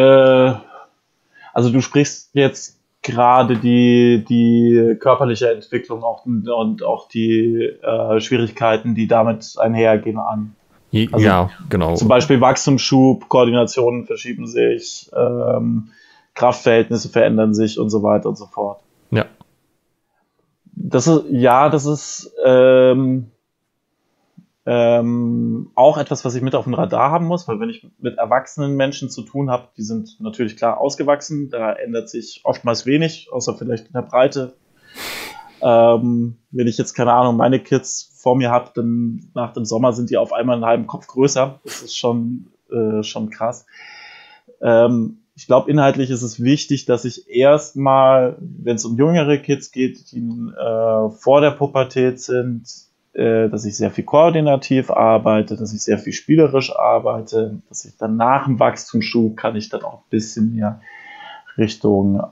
also du sprichst jetzt gerade die körperliche Entwicklung auch, und auch die Schwierigkeiten, die damit einhergehen, an. Also ja, genau. Zum Beispiel Wachstumsschub, Koordinationen verschieben sich, Kraftverhältnisse verändern sich und so weiter und so fort. Ja. Das ist auch etwas, was ich mit auf dem Radar haben muss, weil wenn ich mit erwachsenen Menschen zu tun habe, die sind natürlich klar ausgewachsen, da ändert sich oftmals wenig, außer vielleicht in der Breite. Wenn ich jetzt, keine Ahnung, meine Kids vor mir habe, dann nach dem Sommer sind die auf einmal einen halben Kopf größer. Das ist schon krass. Ich glaube, inhaltlich ist es wichtig, dass ich erstmal, wenn es um jüngere Kids geht, die vor der Pubertät sind, dass ich sehr viel koordinativ arbeite, dass ich sehr viel spielerisch arbeite, dass ich dann nach dem Wachstumsschub kann ich dann auch ein bisschen mehr Richtung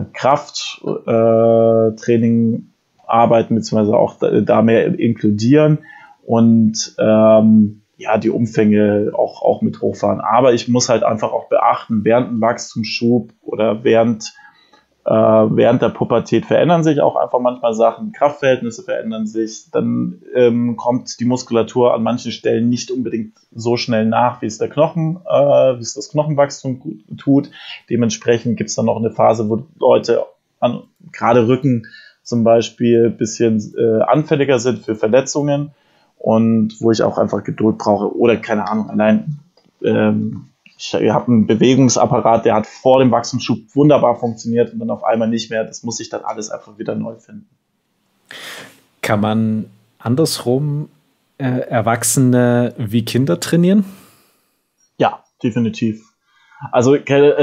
Krafttraining arbeiten, beziehungsweise auch da mehr inkludieren und die Umfänge auch mit hochfahren. Aber ich muss halt einfach auch beachten, während dem Wachstumsschub oder während der Pubertät verändern sich auch einfach manchmal Sachen, Kraftverhältnisse verändern sich, dann kommt die Muskulatur an manchen Stellen nicht unbedingt so schnell nach, wie es das Knochenwachstum tut. Dementsprechend gibt es dann noch eine Phase, wo Leute gerade Rücken zum Beispiel ein bisschen anfälliger sind für Verletzungen und wo ich auch einfach Geduld brauche oder keine Ahnung, allein ich habe einen Bewegungsapparat, der hat vor dem Wachstumsschub wunderbar funktioniert und dann auf einmal nicht mehr. Das muss ich dann alles einfach wieder neu finden. Kann man andersrum Erwachsene wie Kinder trainieren? Ja, definitiv. Also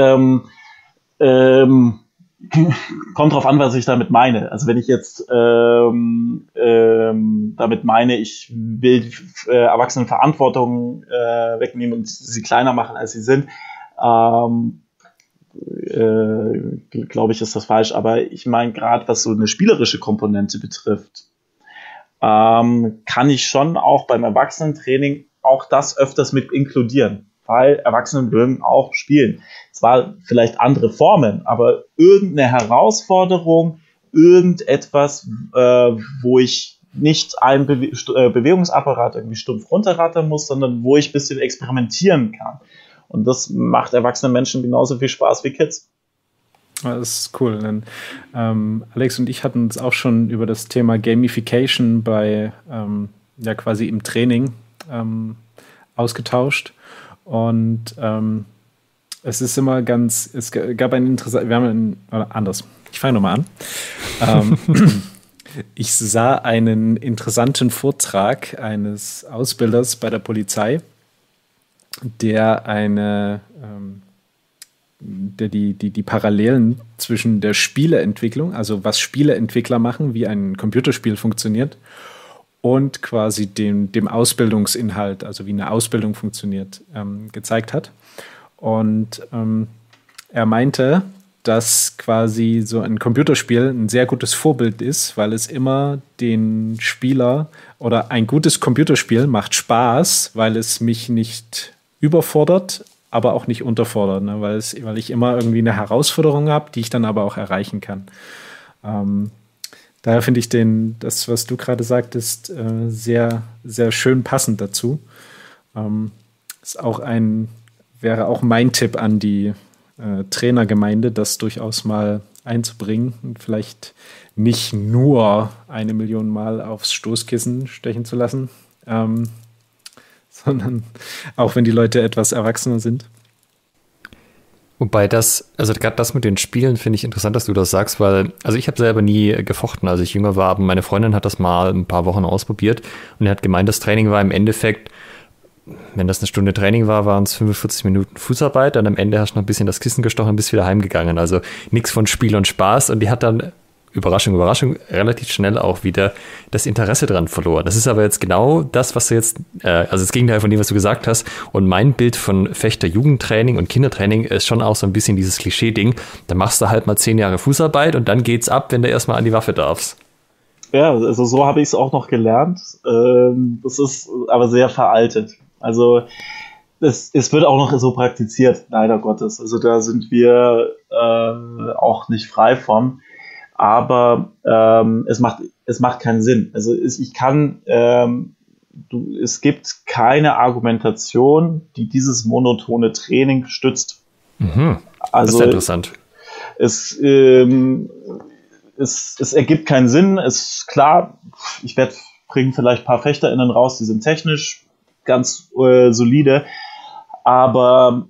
kommt drauf an, was ich damit meine. Also wenn ich jetzt damit meine, ich will Erwachsenen Verantwortung wegnehmen und sie kleiner machen, als sie sind, glaube ich, ist das falsch. Aber ich meine, gerade was so eine spielerische Komponente betrifft, kann ich schon auch beim Erwachsenentraining auch das öfters mit inkludieren. Weil Erwachsene mögen auch spielen. Zwar vielleicht andere Formen, aber irgendeine Herausforderung, irgendetwas, wo ich nicht einen Bewegungsapparat irgendwie stumpf runterrattern muss, sondern wo ich ein bisschen experimentieren kann. Und das macht erwachsenen Menschen genauso viel Spaß wie Kids. Das ist cool. Denn, Alex und ich hatten uns auch schon über das Thema Gamification bei quasi im Training ausgetauscht. Und es ist immer es gab einen interessanten, ich fange nochmal an. Ich sah einen interessanten Vortrag eines Ausbilders bei der Polizei, der die Parallelen zwischen der Spieleentwicklung, also was Spieleentwickler machen, wie ein Computerspiel funktioniert, und quasi dem Ausbildungsinhalt, also wie eine Ausbildung funktioniert, gezeigt hat. Und er meinte, dass quasi so ein Computerspiel ein sehr gutes Vorbild ist, weil es immer den Spieler oder ein gutes Computerspiel macht Spaß, weil es mich nicht überfordert, aber auch nicht unterfordert, ne? Weil ich immer irgendwie eine Herausforderung habe, die ich dann aber auch erreichen kann. Daher finde ich das, was du gerade sagtest, sehr, sehr schön passend dazu. Wäre auch mein Tipp an die Trainergemeinde, das durchaus mal einzubringen und vielleicht nicht nur 1 Million Mal aufs Stoßkissen stechen zu lassen, sondern auch wenn die Leute etwas erwachsener sind. Wobei gerade das mit den Spielen finde ich interessant, dass du das sagst, weil, also ich habe selber nie gefochten, als ich jünger war, aber meine Freundin hat das mal ein paar Wochen ausprobiert und er hat gemeint, das Training war im Endeffekt, wenn das eine Stunde Training war, waren es 45 Minuten Fußarbeit und am Ende hast du noch ein bisschen das Kissen gestochen und bist wieder heimgegangen. Also nichts von Spiel und Spaß und die hat dann, Überraschung, Überraschung, relativ schnell auch wieder das Interesse dran verloren. Das ist aber jetzt genau das, was du jetzt, also das Gegenteil von dem, was du gesagt hast. Und mein Bild von Fechter-Jugendtraining und Kindertraining ist schon auch so ein bisschen dieses Klischee-Ding. Da machst du halt mal 10 Jahre Fußarbeit und dann geht's ab, wenn du erstmal an die Waffe darfst. Ja, also so habe ich es auch noch gelernt. Das ist aber sehr veraltet. Also es wird auch noch so praktiziert, leider Gottes. Also da sind wir auch nicht frei von. Aber es macht keinen Sinn. Also es gibt keine Argumentation, die dieses monotone Training stützt. Mhm. Also, das ist interessant. Es ergibt keinen Sinn. Klar, ich bringen vielleicht ein paar FechterInnen raus, die sind technisch ganz solide, aber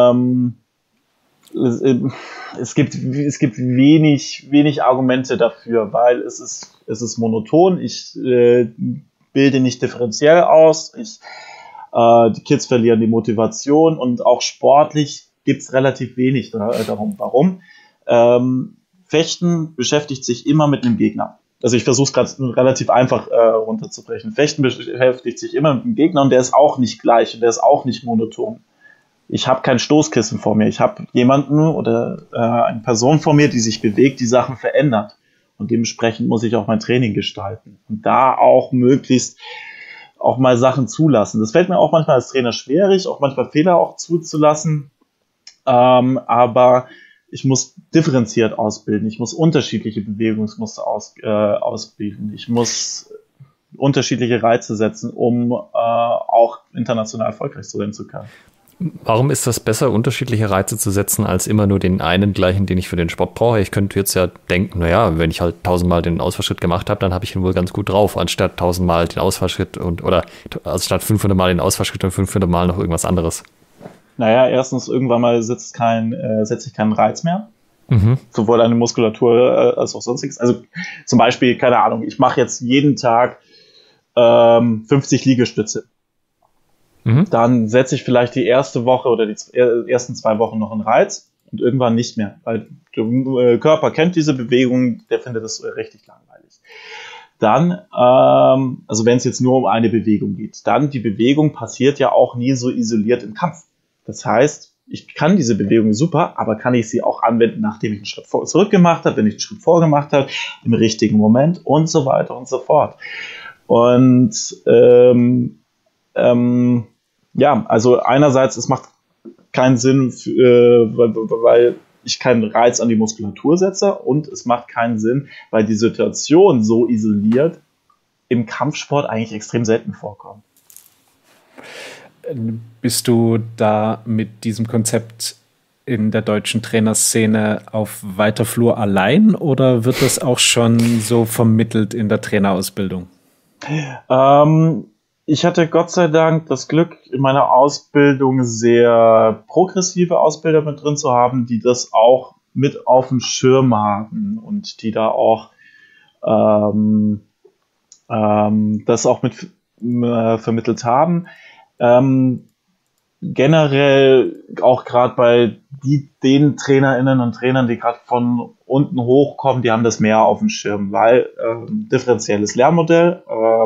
es gibt wenig Argumente dafür, weil es ist monoton. Ich bilde nicht differenziell aus. Die Kids verlieren die Motivation und auch sportlich gibt es relativ wenig darum. Warum? Fechten beschäftigt sich immer mit einem Gegner. Also ich versuche es gerade relativ einfach runterzubrechen. Fechten beschäftigt sich immer mit einem Gegner und der ist auch nicht gleich und der ist auch nicht monoton. Ich habe kein Stoßkissen vor mir. Ich habe jemanden oder eine Person vor mir, die sich bewegt, die Sachen verändert. Und dementsprechend muss ich auch mein Training gestalten. Und da auch möglichst auch mal Sachen zulassen. Das fällt mir auch manchmal als Trainer schwierig, auch manchmal Fehler auch zuzulassen. Aber ich muss differenziert ausbilden. Ich muss unterschiedliche Bewegungsmuster ausbilden. Ich muss unterschiedliche Reize setzen, um auch international erfolgreich sein zu können. Warum ist das besser, unterschiedliche Reize zu setzen, als immer nur den einen gleichen, den ich für den Sport brauche? Ich könnte jetzt ja denken, naja, wenn ich halt 1000-mal den Ausfallschritt gemacht habe, dann habe ich ihn wohl ganz gut drauf, anstatt 1000-mal den Ausfallschritt oder statt 500-mal den Ausfallschritt und 500-mal noch irgendwas anderes. Naja, erstens, irgendwann mal setze ich keinen Reiz mehr. Mhm. Sowohl an die Muskulatur als auch sonstiges. Also zum Beispiel, keine Ahnung, ich mache jetzt jeden Tag 50 Liegestütze. Dann setze ich vielleicht die erste Woche oder die ersten 2 Wochen noch einen Reiz und irgendwann nicht mehr, weil der Körper kennt diese Bewegung, der findet das richtig langweilig. Dann, also wenn es jetzt nur um eine Bewegung geht, dann die Bewegung passiert ja auch nie so isoliert im Kampf. Das heißt, ich kann diese Bewegung super, aber kann ich sie auch anwenden, nachdem ich einen Schritt zurück gemacht habe, wenn ich einen Schritt vorgemacht habe, im richtigen Moment und so weiter und so fort. Und ja, also einerseits, es macht keinen Sinn, weil ich keinen Reiz an die Muskulatur setze und es macht keinen Sinn, weil die Situation so isoliert im Kampfsport eigentlich extrem selten vorkommt. Bist du da mit diesem Konzept in der deutschen Trainerszene auf weiter Flur allein oder wird das auch schon so vermittelt in der Trainerausbildung? Ich hatte Gott sei Dank das Glück, in meiner Ausbildung sehr progressive Ausbilder mit drin zu haben, die das auch mit auf dem Schirm haben und die da auch das auch mit vermittelt haben. Generell auch gerade bei den TrainerInnen und Trainern, die gerade von unten hochkommen, die haben das mehr auf dem Schirm, weil differenzielles Lernmodell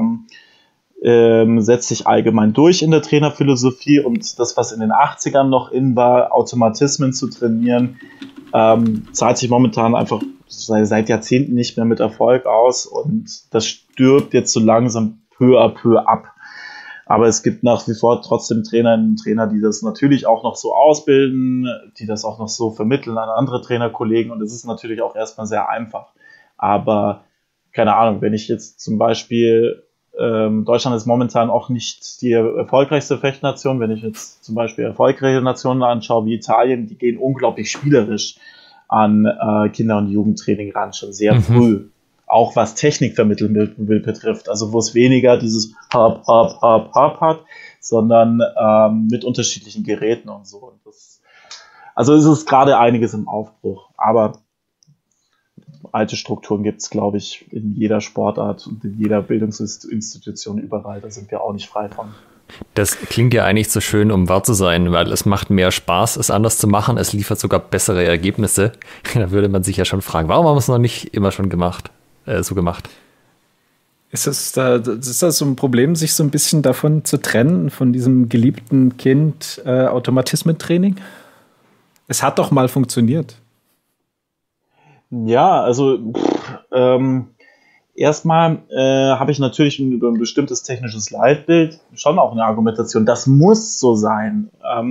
setzt sich allgemein durch in der Trainerphilosophie und das, was in den 80ern noch in war, Automatismen zu trainieren, zahlt sich momentan einfach seit Jahrzehnten nicht mehr mit Erfolg aus und das stirbt jetzt so langsam peu à peu ab. Aber es gibt nach wie vor trotzdem Trainerinnen und Trainer, die das natürlich auch noch so ausbilden, die das auch noch so vermitteln an andere Trainerkollegen und es ist natürlich auch erstmal sehr einfach. Aber keine Ahnung, wenn ich jetzt zum Beispiel Deutschland ist momentan auch nicht die erfolgreichste Fechtnation. Wenn ich jetzt zum Beispiel erfolgreiche Nationen anschaue, wie Italien, die gehen unglaublich spielerisch an Kinder- und Jugendtraining ran, schon sehr früh. Auch was Technikvermitteln betrifft. Also wo es weniger dieses Hop hat, sondern mit unterschiedlichen Geräten und so. Und also es ist gerade einiges im Aufbruch. Aber alte Strukturen gibt es, glaube ich, in jeder Sportart und in jeder Bildungsinstitution überall. Da sind wir auch nicht frei von. Das klingt ja eigentlich so schön, um wahr zu sein, weil es macht mehr Spaß, es anders zu machen. Es liefert sogar bessere Ergebnisse. Da würde man sich ja schon fragen, warum haben wir es noch nicht immer schon so gemacht? Ist das so ein Problem, sich so ein bisschen davon zu trennen, von diesem geliebten Kind Automatismentraining? Es hat doch mal funktioniert. Ja, also erstmal habe ich natürlich über ein bestimmtes technisches Leitbild schon auch eine Argumentation. Das muss so sein.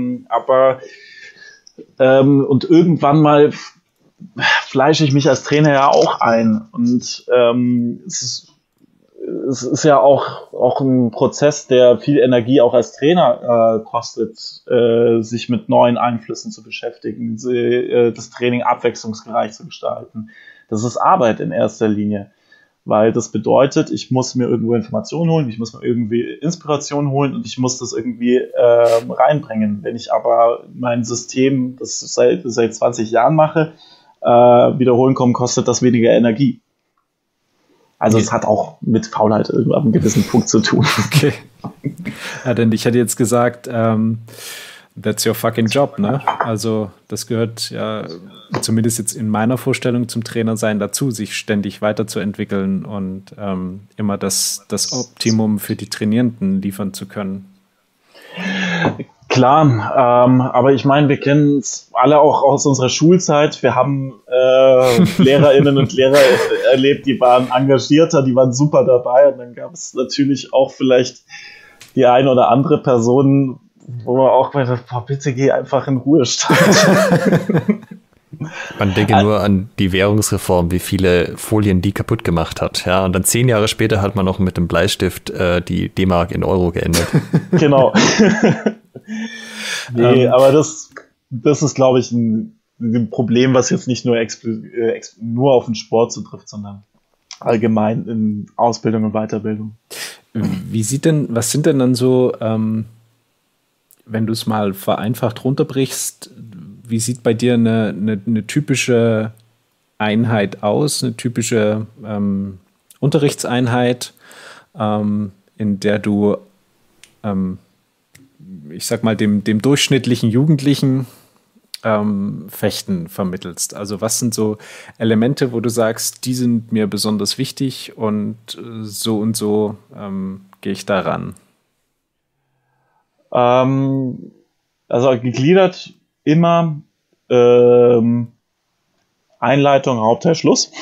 Und irgendwann mal fleische ich mich als Trainer ja auch ein. Und es ist ja auch ein Prozess, der viel Energie auch als Trainer kostet, sich mit neuen Einflüssen zu beschäftigen, das Training abwechslungsreich zu gestalten. Das ist Arbeit in erster Linie, weil das bedeutet, ich muss mir irgendwo Informationen holen, ich muss mir irgendwie Inspiration holen und ich muss das irgendwie reinbringen. Wenn ich aber mein System, das ich seit 20 Jahren mache, wiederholen kommen, kostet das weniger Energie. Also es hat auch mit Faulheit ab einem gewissen Punkt zu tun. Okay. Ja, denn ich hätte jetzt gesagt, that's your fucking job, ne? Also das gehört ja zumindest jetzt in meiner Vorstellung zum Trainersein dazu, sich ständig weiterzuentwickeln und immer das Optimum für die Trainierenden liefern zu können. Klar, aber ich meine, wir kennen es alle auch aus unserer Schulzeit. Wir haben LehrerInnen und Lehrer erlebt, die waren engagierter, die waren super dabei. Und dann gab es natürlich auch vielleicht die eine oder andere Person, wo man auch meinte, bitte geh einfach in Ruhestand. Man denke nur an die Währungsreform, wie viele Folien die kaputt gemacht hat. Ja, und dann 10 Jahre später hat man noch mit dem Bleistift die D-Mark in Euro geändert. Genau. Nee, aber das ist, glaube ich, ein Problem, was jetzt nicht nur auf den Sport zutrifft, sondern allgemein in Ausbildung und Weiterbildung. Was sind denn dann so, wenn du es mal vereinfacht runterbrichst, wie sieht bei dir eine typische Einheit aus, eine typische Unterrichtseinheit, in der du ich sag mal, dem durchschnittlichen Jugendlichen Fechten vermittelst? Also was sind so Elemente, wo du sagst, die sind mir besonders wichtig und so gehe ich daran? Also gegliedert immer Einleitung, Hauptteil, Schluss.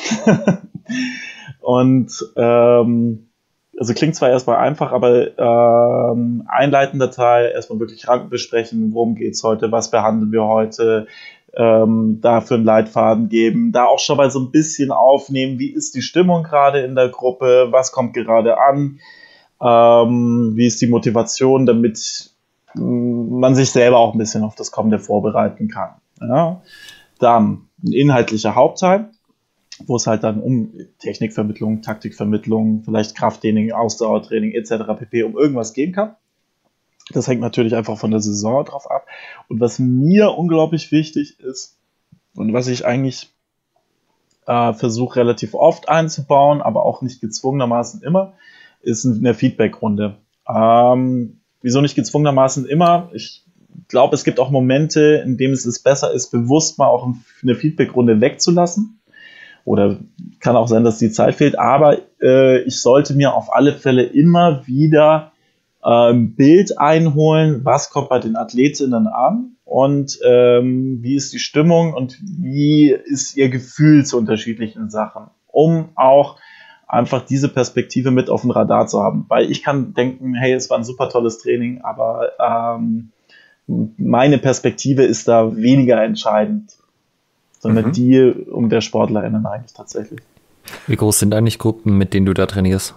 Und also klingt zwar erstmal einfach, aber einleitender Teil, erstmal wirklich besprechen, worum geht's heute, was behandeln wir heute, dafür einen Leitfaden geben, da auch schon mal so ein bisschen aufnehmen, wie ist die Stimmung gerade in der Gruppe, was kommt gerade an, wie ist die Motivation, damit man sich selber auch ein bisschen auf das Kommende vorbereiten kann. Ja? Dann ein inhaltlicher Hauptteil, wo es halt dann um Technikvermittlung, Taktikvermittlung, vielleicht Krafttraining, Ausdauertraining etc. pp. Um irgendwas gehen kann. Das hängt natürlich einfach von der Saison drauf ab. Und was mir unglaublich wichtig ist und was ich eigentlich versuche relativ oft einzubauen, aber auch nicht gezwungenermaßen immer, ist eine Feedback-Runde. Wieso nicht gezwungenermaßen immer? Ich glaube, es gibt auch Momente, in denen es besser ist, bewusst mal auch eine Feedback-Runde wegzulassen. Oder kann auch sein, dass die Zeit fehlt, aber ich sollte mir auf alle Fälle immer wieder ein Bild einholen, was kommt bei den Athletinnen an und wie ist die Stimmung und wie ist ihr Gefühl zu unterschiedlichen Sachen, um auch einfach diese Perspektive mit auf dem Radar zu haben. Weil ich kann denken, hey, es war ein super tolles Training, aber meine Perspektive ist da weniger entscheidend, sondern die um der SportlerInnen eigentlich tatsächlich. Wie groß sind eigentlich Gruppen, mit denen du da trainierst?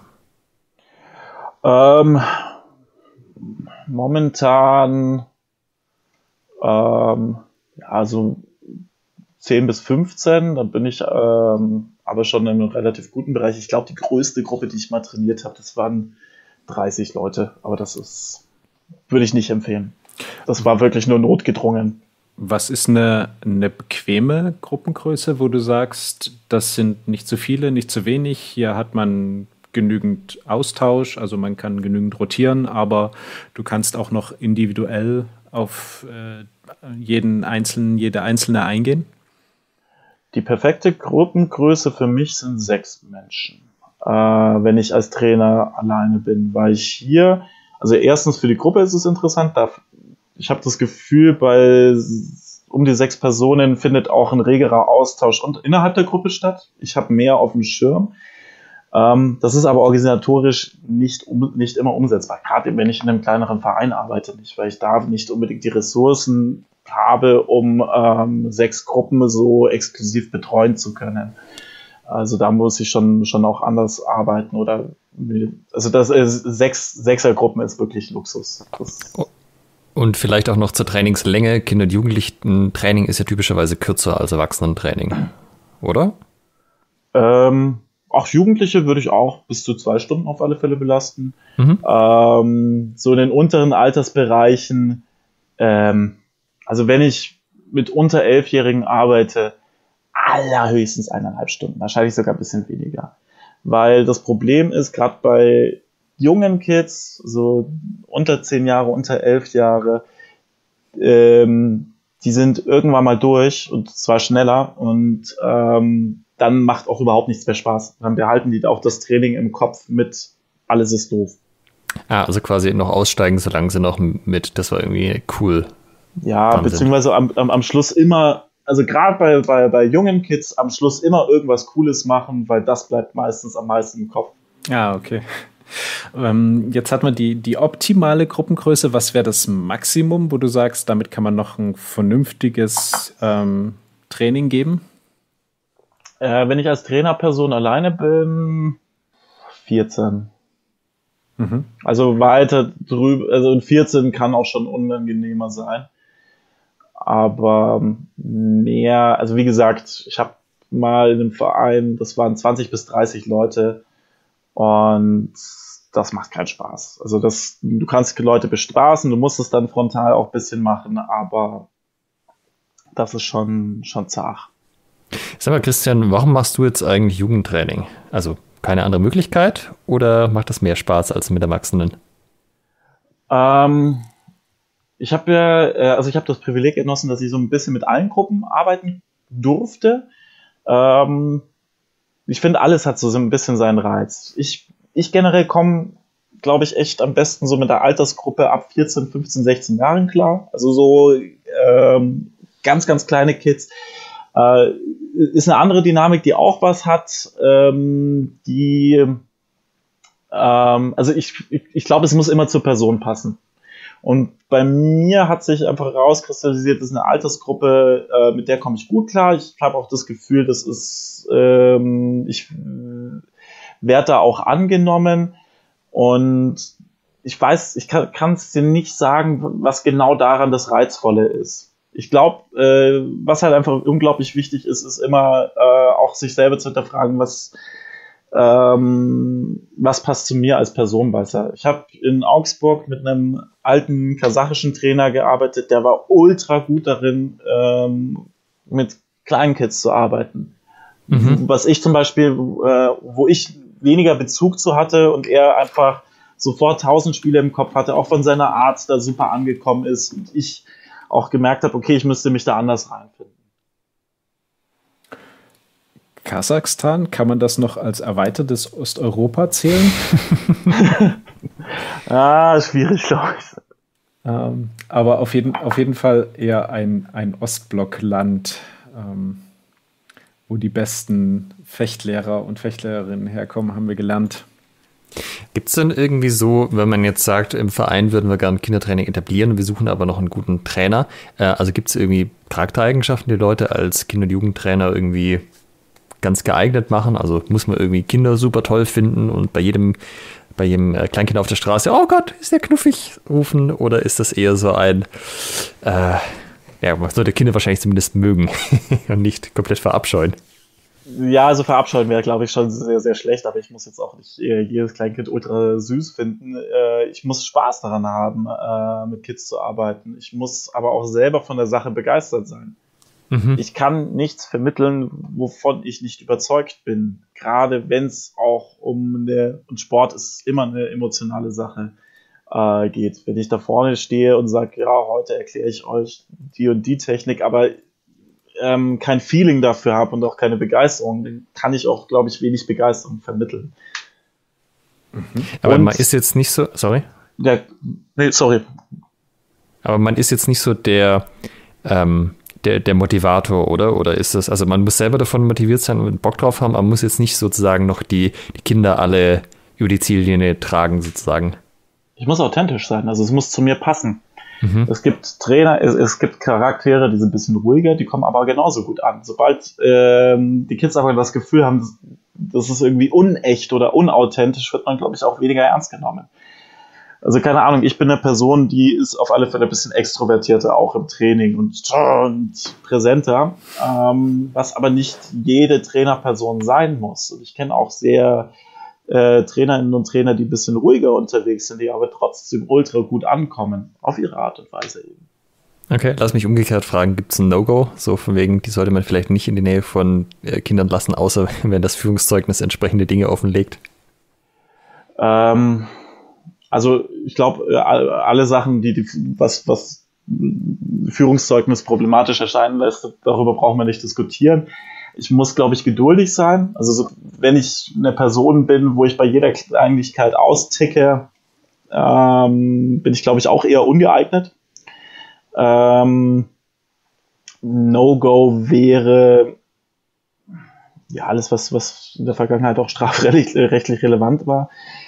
Momentan so 10 bis 15, da bin ich aber schon in einem relativ guten Bereich. Ich glaube, die größte Gruppe, die ich mal trainiert habe, das waren 30 Leute, aber würde ich nicht empfehlen. Das war wirklich nur notgedrungen. Was ist eine bequeme Gruppengröße, wo du sagst, das sind nicht zu viele, nicht zu wenig, hier hat man genügend Austausch, also man kann genügend rotieren, aber du kannst auch noch individuell auf jede Einzelne eingehen? Die perfekte Gruppengröße für mich sind 6 Menschen, wenn ich als Trainer alleine bin, weil ich hier, also erstens für die Gruppe ist es interessant, ich habe das Gefühl, um die 6 Personen findet auch ein regerer Austausch und innerhalb der Gruppe statt. Ich habe mehr auf dem Schirm. Das ist aber organisatorisch nicht immer umsetzbar. Gerade wenn ich in einem kleineren Verein arbeite, nicht, weil ich da nicht unbedingt die Ressourcen habe, um 6 Gruppen so exklusiv betreuen zu können. Also da muss ich schon auch anders arbeiten also das ist 6er-Gruppen ist wirklich Luxus. Und vielleicht auch noch zur Trainingslänge. Kinder- und Jugendlichen-Training ist ja typischerweise kürzer als Erwachsenentraining, oder? Auch Jugendliche würde ich auch bis zu 2 Stunden auf alle Fälle belasten. So in den unteren Altersbereichen, also wenn ich mit unter 11-Jährigen arbeite, allerhöchstens 1,5 Stunden, wahrscheinlich sogar ein bisschen weniger. Weil das Problem ist, gerade bei jungen Kids, so unter 10 Jahre, unter 11 Jahre, die sind irgendwann mal durch und zwar schneller und dann macht auch überhaupt nichts mehr Spaß. Dann behalten die auch das Training im Kopf mit alles ist doof. Also quasi noch aussteigen, solange sie noch mit, das war irgendwie cool. Ja, beziehungsweise am Schluss immer, also gerade bei jungen Kids am Schluss immer irgendwas Cooles machen, weil das bleibt meistens am meisten im Kopf. Ja, okay. Jetzt hat man die optimale Gruppengröße. Was wäre das Maximum, wo du sagst, damit kann man noch ein vernünftiges Training geben? Wenn ich als Trainerperson alleine bin, 14. Also weiter drüber, also 14 kann auch schon unangenehmer sein. Aber mehr, also wie gesagt, ich habe mal in einem Verein, das waren 20 bis 30 Leute und das macht keinen Spaß. Also du kannst die Leute bestraßen, du musst es dann frontal auch ein bisschen machen, aber das ist schon zart. Sag mal, Christian, warum machst du jetzt eigentlich Jugendtraining? Also keine andere Möglichkeit oder macht das mehr Spaß als mit Erwachsenen? Ich habe das Privileg genossen, dass ich so ein bisschen mit allen Gruppen arbeiten durfte. Ich finde, alles hat so ein bisschen seinen Reiz. Ich generell komme, glaube ich, echt am besten so mit der Altersgruppe ab 14, 15, 16 Jahren klar. Also so ganz, ganz kleine Kids. Ist eine andere Dynamik, die auch was hat. Also ich glaube, es muss immer zur Person passen. Und bei mir hat sich einfach herauskristallisiert, das ist eine Altersgruppe, mit der komme ich gut klar. Ich habe auch das Gefühl, ich werde da auch angenommen. Und ich weiß, ich kann es dir nicht sagen, was genau daran das Reizvolle ist. Ich glaube, was halt einfach unglaublich wichtig ist, ist immer auch sich selber zu hinterfragen, was passt zu mir als Person besser. Ich habe in Augsburg mit einem alten kasachischen Trainer gearbeitet, der war ultra gut darin, mit kleinen Kids zu arbeiten. Was ich zum Beispiel, wo ich weniger Bezug zu hatte und er einfach sofort 1000 Spiele im Kopf hatte, auch von seiner Art da super angekommen ist und ich auch gemerkt habe, okay, ich müsste mich da anders reinfinden. Kasachstan, kann man das noch als erweitertes Osteuropa zählen? Schwierig, glaube ich. Aber auf jeden Fall eher ein Ostblockland, wo die besten Fechtlehrer und Fechtlehrerinnen herkommen, haben wir gelernt. Gibt es denn irgendwie so, wenn man jetzt sagt, im Verein würden wir gerne Kindertraining etablieren, wir suchen aber noch einen guten Trainer, also gibt es irgendwie Charaktereigenschaften, die Leute als Kinder- und Jugendtrainer irgendwie ganz geeignet machen? Also muss man irgendwie Kinder super toll finden und bei jedem Kleinkind auf der Straße, oh Gott, ist der knuffig, rufen? Oder ist das eher so ein, man sollte Kinder wahrscheinlich zumindest mögen und nicht komplett verabscheuen? Ja, also verabscheuen wäre, glaube ich, schon sehr, sehr schlecht, aber ich muss jetzt auch nicht jedes Kleinkind ultra süß finden. Ich muss Spaß daran haben, mit Kids zu arbeiten. Ich muss aber auch selber von der Sache begeistert sein. Ich kann nichts vermitteln, wovon ich nicht überzeugt bin. Gerade wenn es auch und Sport ist immer eine emotionale Sache geht. Wenn ich da vorne stehe und sage, ja, heute erkläre ich euch die und die Technik, aber kein Feeling dafür habe und auch keine Begeisterung, dann kann ich auch, glaube ich, wenig Begeisterung vermitteln. Aber man ist jetzt nicht so, sorry? Ja, nee, sorry. Aber man ist jetzt nicht so der der Motivator, oder? Oder ist das, also man muss selber davon motiviert sein und Bock drauf haben, aber man muss jetzt nicht sozusagen noch die Kinder alle über die Ziellinie tragen, sozusagen. Ich muss authentisch sein, also es muss zu mir passen. Es gibt Trainer, es gibt Charaktere, die sind ein bisschen ruhiger, die kommen aber genauso gut an. Sobald die Kids aber das Gefühl haben, das ist irgendwie unecht oder unauthentisch, wird man, glaube ich, auch weniger ernst genommen. Also keine Ahnung, ich bin eine Person, die ist auf alle Fälle ein bisschen extrovertierter, auch im Training und präsenter, was aber nicht jede Trainerperson sein muss. Und ich kenne auch sehr Trainerinnen und Trainer, die ein bisschen ruhiger unterwegs sind, die aber trotzdem ultra gut ankommen, auf ihre Art und Weise eben. Okay, lass mich umgekehrt fragen, gibt es ein No-Go? So von wegen, die sollte man vielleicht nicht in die Nähe von Kindern lassen, außer wenn das Führungszeugnis entsprechende Dinge offenlegt? Also ich glaube, alle Sachen, was Führungszeugnis problematisch erscheinen lässt, darüber brauchen wir nicht diskutieren. Ich muss, glaube ich, geduldig sein. Also wenn ich eine Person bin, wo ich bei jeder Kleinigkeit austicke, bin ich, glaube ich, auch eher ungeeignet. No-Go wäre ja alles, was in der Vergangenheit auch strafrechtlich relevant war.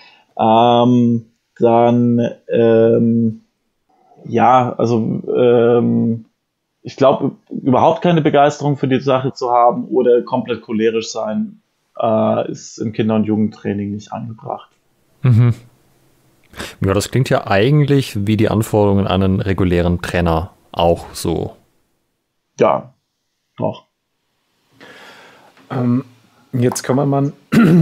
Ich glaube, überhaupt keine Begeisterung für die Sache zu haben oder komplett cholerisch sein, ist im Kinder- und Jugendtraining nicht angebracht. Mhm. Ja, das klingt ja eigentlich wie die Anforderungen an einen regulären Trainer auch so. Ja, doch. Jetzt kommen wir mal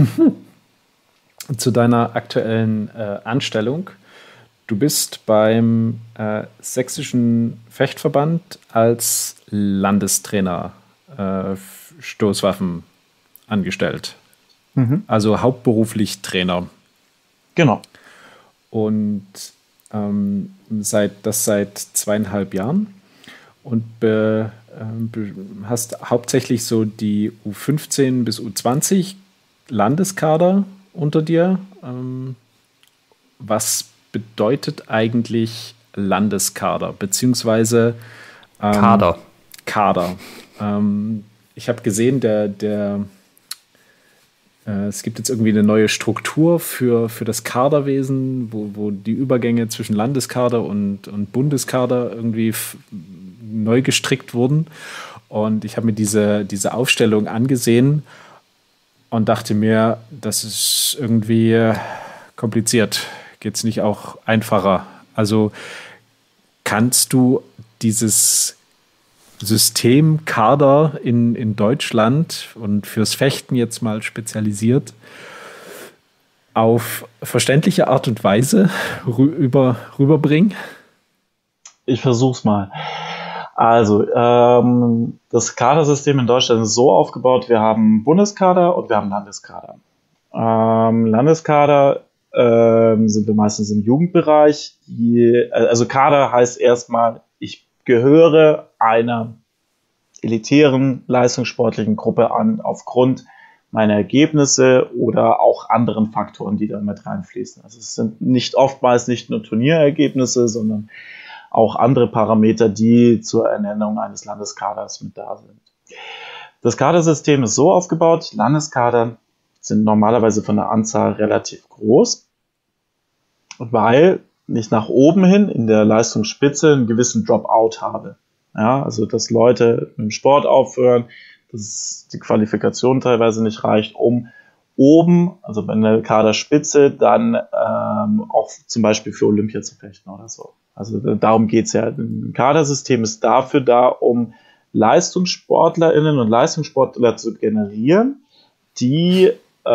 zu deiner aktuellen Anstellung. Du bist beim Sächsischen Fechtverband als Landestrainer Stoßwaffen angestellt. Also hauptberuflich Trainer. Genau. Und seit 2,5 Jahren. Und hast hauptsächlich so die U15 bis U20 Landeskader unter dir. Was bedeutet eigentlich Landeskader, beziehungsweise Kader? Ich habe gesehen, es gibt jetzt irgendwie eine neue Struktur für das Kaderwesen, wo die Übergänge zwischen Landeskader und Bundeskader irgendwie neu gestrickt wurden. Und ich habe mir diese Aufstellung angesehen und dachte mir, das ist irgendwie kompliziert. Geht es nicht auch einfacher? Also kannst du dieses System Kader in Deutschland und fürs Fechten jetzt mal spezialisiert auf verständliche Art und Weise rüberbringen? Ich versuch's mal. Also, das Kadersystem in Deutschland ist so aufgebaut, wir haben Bundeskader und wir haben Landeskader. Landeskader sind wir meistens im Jugendbereich. Also Kader heißt erstmal, ich gehöre einer elitären leistungssportlichen Gruppe an, aufgrund meiner Ergebnisse oder auch anderen Faktoren, die da mit reinfließen. Also es sind oftmals nicht nur Turnierergebnisse, sondern auch andere Parameter, die zur Ernennung eines Landeskaders mit da sind. Das Kadersystem ist so aufgebaut, Landeskader sind normalerweise von der Anzahl relativ groß, weil ich nach oben hin in der Leistungsspitze einen gewissen Dropout habe. Ja, also dass Leute mit dem Sport aufhören, dass die Qualifikation teilweise nicht reicht, um oben, also bei der Kaderspitze, dann auch zum Beispiel für Olympia zu fechten oder so. Also darum geht's ja. Ein Kadersystem ist dafür da, um LeistungssportlerInnen und Leistungssportler zu generieren, die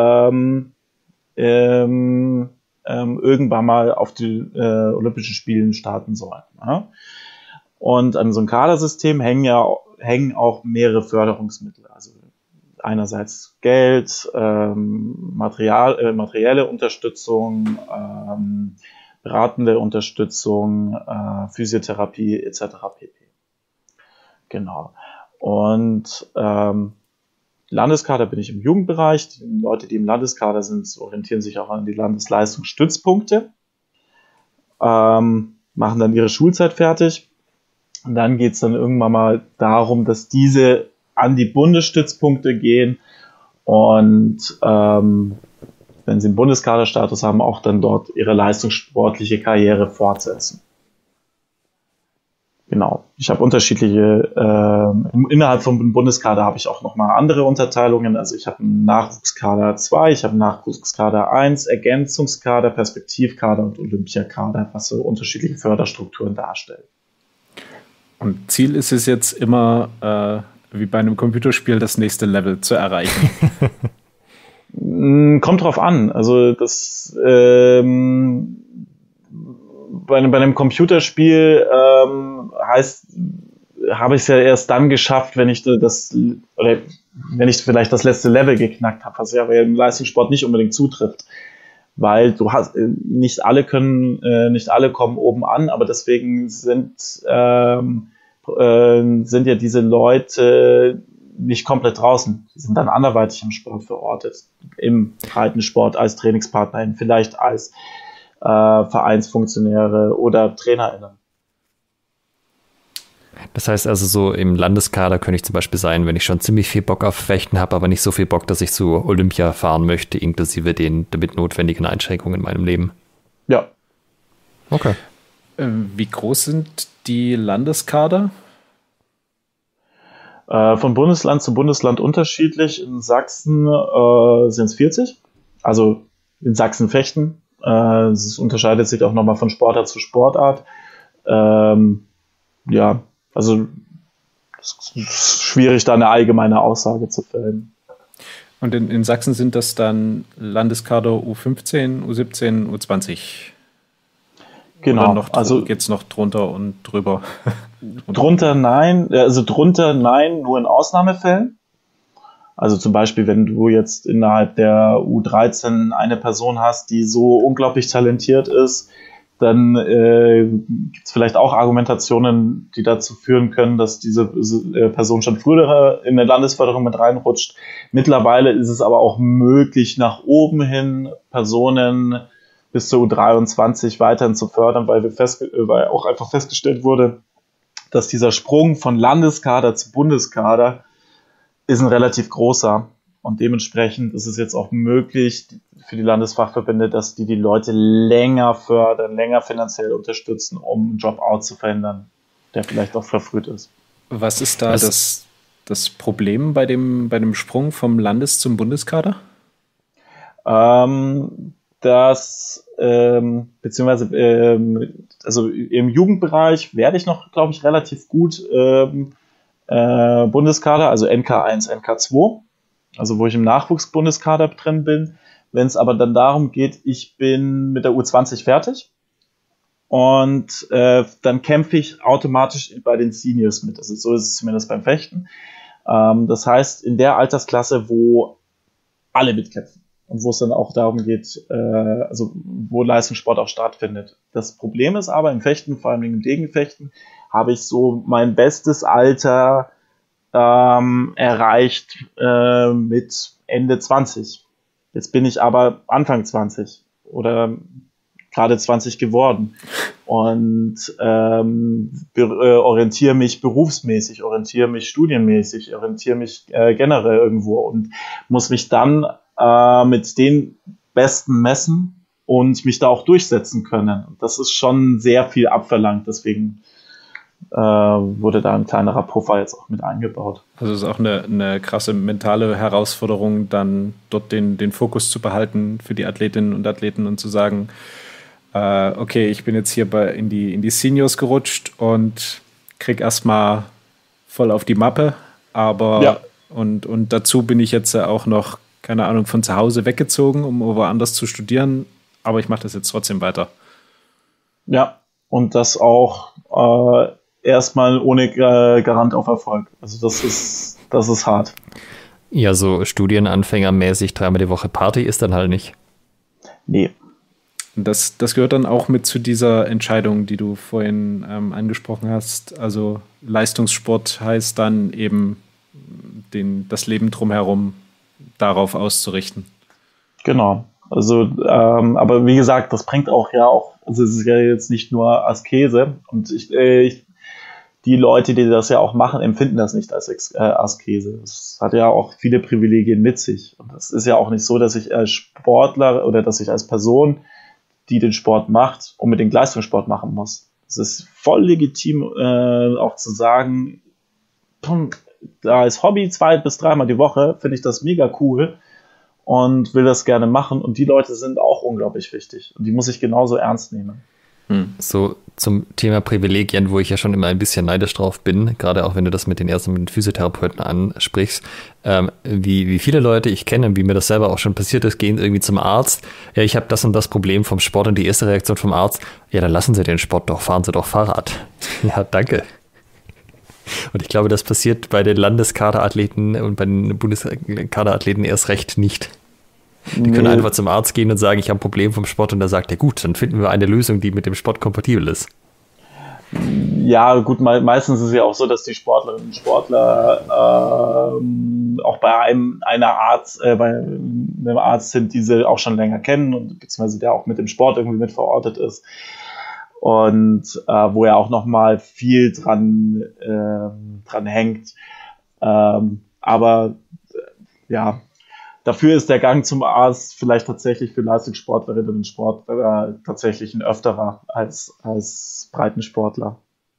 irgendwann mal auf die Olympischen Spielen starten sollen. Ja? Und an so einem Kadersystem hängen auch mehrere Förderungsmittel. Also einerseits Geld, materielle Unterstützung, beratende Unterstützung, Physiotherapie etc. pp. Genau. Und Landeskader bin ich im Jugendbereich. Die Leute, die im Landeskader sind, orientieren sich auch an die Landesleistungsstützpunkte, machen dann ihre Schulzeit fertig, Und dann geht es dann irgendwann mal darum, dass diese an die Bundesstützpunkte gehen und wenn sie einen Bundeskaderstatus haben, auch dann dort ihre leistungssportliche Karriere fortsetzen. Genau. Ich habe unterschiedliche, innerhalb vom Bundeskader habe ich auch nochmal andere Unterteilungen. Also ich habe einen Nachwuchskader 2, ich habe einen Nachwuchskader 1, Ergänzungskader, Perspektivkader und Olympiakader, was so unterschiedliche Förderstrukturen darstellen. Und Ziel ist es jetzt immer, wie bei einem Computerspiel, das nächste Level zu erreichen. Kommt drauf an. Also das bei einem Computerspiel heißt, habe ich es ja erst dann geschafft, wenn ich vielleicht das letzte Level geknackt habe, was ja aber im Leistungssport nicht unbedingt zutrifft. Weil du hast, nicht alle kommen oben an, aber deswegen sind ja diese Leute nicht komplett draußen. Sie sind dann anderweitig im Sport verortet. Im Breitensport als TrainingspartnerInnen, vielleicht als Vereinsfunktionäre oder TrainerInnen. Das heißt also, so im Landeskader könnte ich zum Beispiel sein, wenn ich schon ziemlich viel Bock auf Fechten habe, aber nicht so viel Bock, dass ich zu Olympia fahren möchte, inklusive den damit notwendigen Einschränkungen in meinem Leben. Ja. Okay. Wie groß sind die Landeskader? Von Bundesland zu Bundesland unterschiedlich. In Sachsen sind es 40. Also in Sachsen fechten. Es unterscheidet sich auch nochmal von Sportart zu Sportart. Ja, also es ist schwierig, da eine allgemeine Aussage zu fällen. Und in Sachsen sind das dann Landeskader U15, U17, U20? Genau. Also geht es noch drunter und drüber? Drunter nein, nur in Ausnahmefällen. Also zum Beispiel, wenn du jetzt innerhalb der U13 eine Person hast, die so unglaublich talentiert ist, dann gibt es vielleicht auch Argumentationen, die dazu führen können, dass diese Person schon früher in der Landesförderung mit reinrutscht. Mittlerweile ist es aber auch möglich, nach oben hin Personen bis zur U23 weiterhin zu fördern, weil auch einfach festgestellt wurde, dass dieser Sprung von Landeskader zu Bundeskader ist ein relativ großer. Und dementsprechend ist es jetzt auch möglich für die Landesfachverbände, dass die Leute länger fördern, länger finanziell unterstützen, um einen Dropout zu verhindern, der vielleicht auch verfrüht ist. Was ist da das Problem bei dem Sprung vom Landes- zum Bundeskader? Also im Jugendbereich werde ich noch, glaube ich, relativ gut Bundeskader, also NK1, NK2, also wo ich im Nachwuchsbundeskader drin bin. Wenn es aber dann darum geht, ich bin mit der U20 fertig und dann kämpfe ich automatisch bei den Seniors mit. Also so ist es zumindest beim Fechten. Das heißt, in der Altersklasse, wo alle mitkämpfen und wo es dann auch darum geht, also wo Leistungssport auch stattfindet. Das Problem ist aber im Fechten, vor allem im Degenfechten, habe ich so mein bestes Alter erreicht mit Ende 20. Jetzt bin ich aber Anfang 20 oder gerade 20 geworden und orientiere mich berufsmäßig, orientiere mich studienmäßig, orientiere mich generell irgendwo und muss mich dann mit den Besten messen und mich da auch durchsetzen können. Und das ist schon sehr viel abverlangt, deswegen wurde da ein kleinerer Puffer jetzt auch mit eingebaut. Also es ist auch eine krasse mentale Herausforderung, dann dort den Fokus zu behalten für die Athletinnen und Athleten und zu sagen, okay, ich bin jetzt hier in die Seniors gerutscht und krieg erstmal voll auf die Mappe, aber ja. und dazu bin ich jetzt auch noch, keine Ahnung, von zu Hause weggezogen, um woanders zu studieren, aber ich mache das jetzt trotzdem weiter. Ja, und das auch erstmal ohne Garant auf Erfolg. Also das ist hart. Ja, so studienanfängermäßig 3-mal die Woche Party ist dann halt nicht. Nee. Das gehört dann auch mit zu dieser Entscheidung, die du vorhin angesprochen hast. Also Leistungssport heißt dann eben das Leben drumherum darauf auszurichten. Genau. Also, aber wie gesagt, das bringt auch, also es ist ja jetzt nicht nur Askese und die die Leute, die das ja auch machen, empfinden das nicht als Askese. Das hat ja auch viele Privilegien mit sich. Und das ist ja auch nicht so, dass ich als Sportler oder dass ich als Person, die den Sport macht, unbedingt Leistungssport machen muss. Es ist voll legitim, auch zu sagen, da als Hobby 2 bis 3 Mal die Woche finde ich das mega cool und will das gerne machen. Und die Leute sind auch unglaublich wichtig. Und die muss ich genauso ernst nehmen. So zum Thema Privilegien, wo ich ja schon immer ein bisschen neidisch drauf bin, gerade auch wenn du das mit den ersten mit den Physiotherapeuten ansprichst, wie viele Leute ich kenne, wie mir das selber auch schon passiert ist, gehen irgendwie zum Arzt. Ja, ich habe das und das Problem vom Sport, und die erste Reaktion vom Arzt, ja, dann lassen Sie den Sport doch, fahren Sie doch Fahrrad. Ja, danke. Und ich glaube, das passiert bei den Landeskaderathleten und bei den Bundeskaderathleten erst recht nicht. Die können einfach zum Arzt gehen und sagen, ich habe ein Problem vom Sport, und da sagt er, gut, dann finden wir eine Lösung, die mit dem Sport kompatibel ist. Ja, gut, meistens ist es ja auch so, dass die Sportlerinnen und Sportler auch bei einem Arzt sind, die sie auch schon länger kennen und beziehungsweise der auch mit dem Sport irgendwie mit verortet ist. Und wo ja auch nochmal viel dran hängt. Aber ja, dafür ist der Gang zum Arzt vielleicht tatsächlich für Leistungssportlerinnen und Sportler tatsächlich ein öfterer als Breitensportler.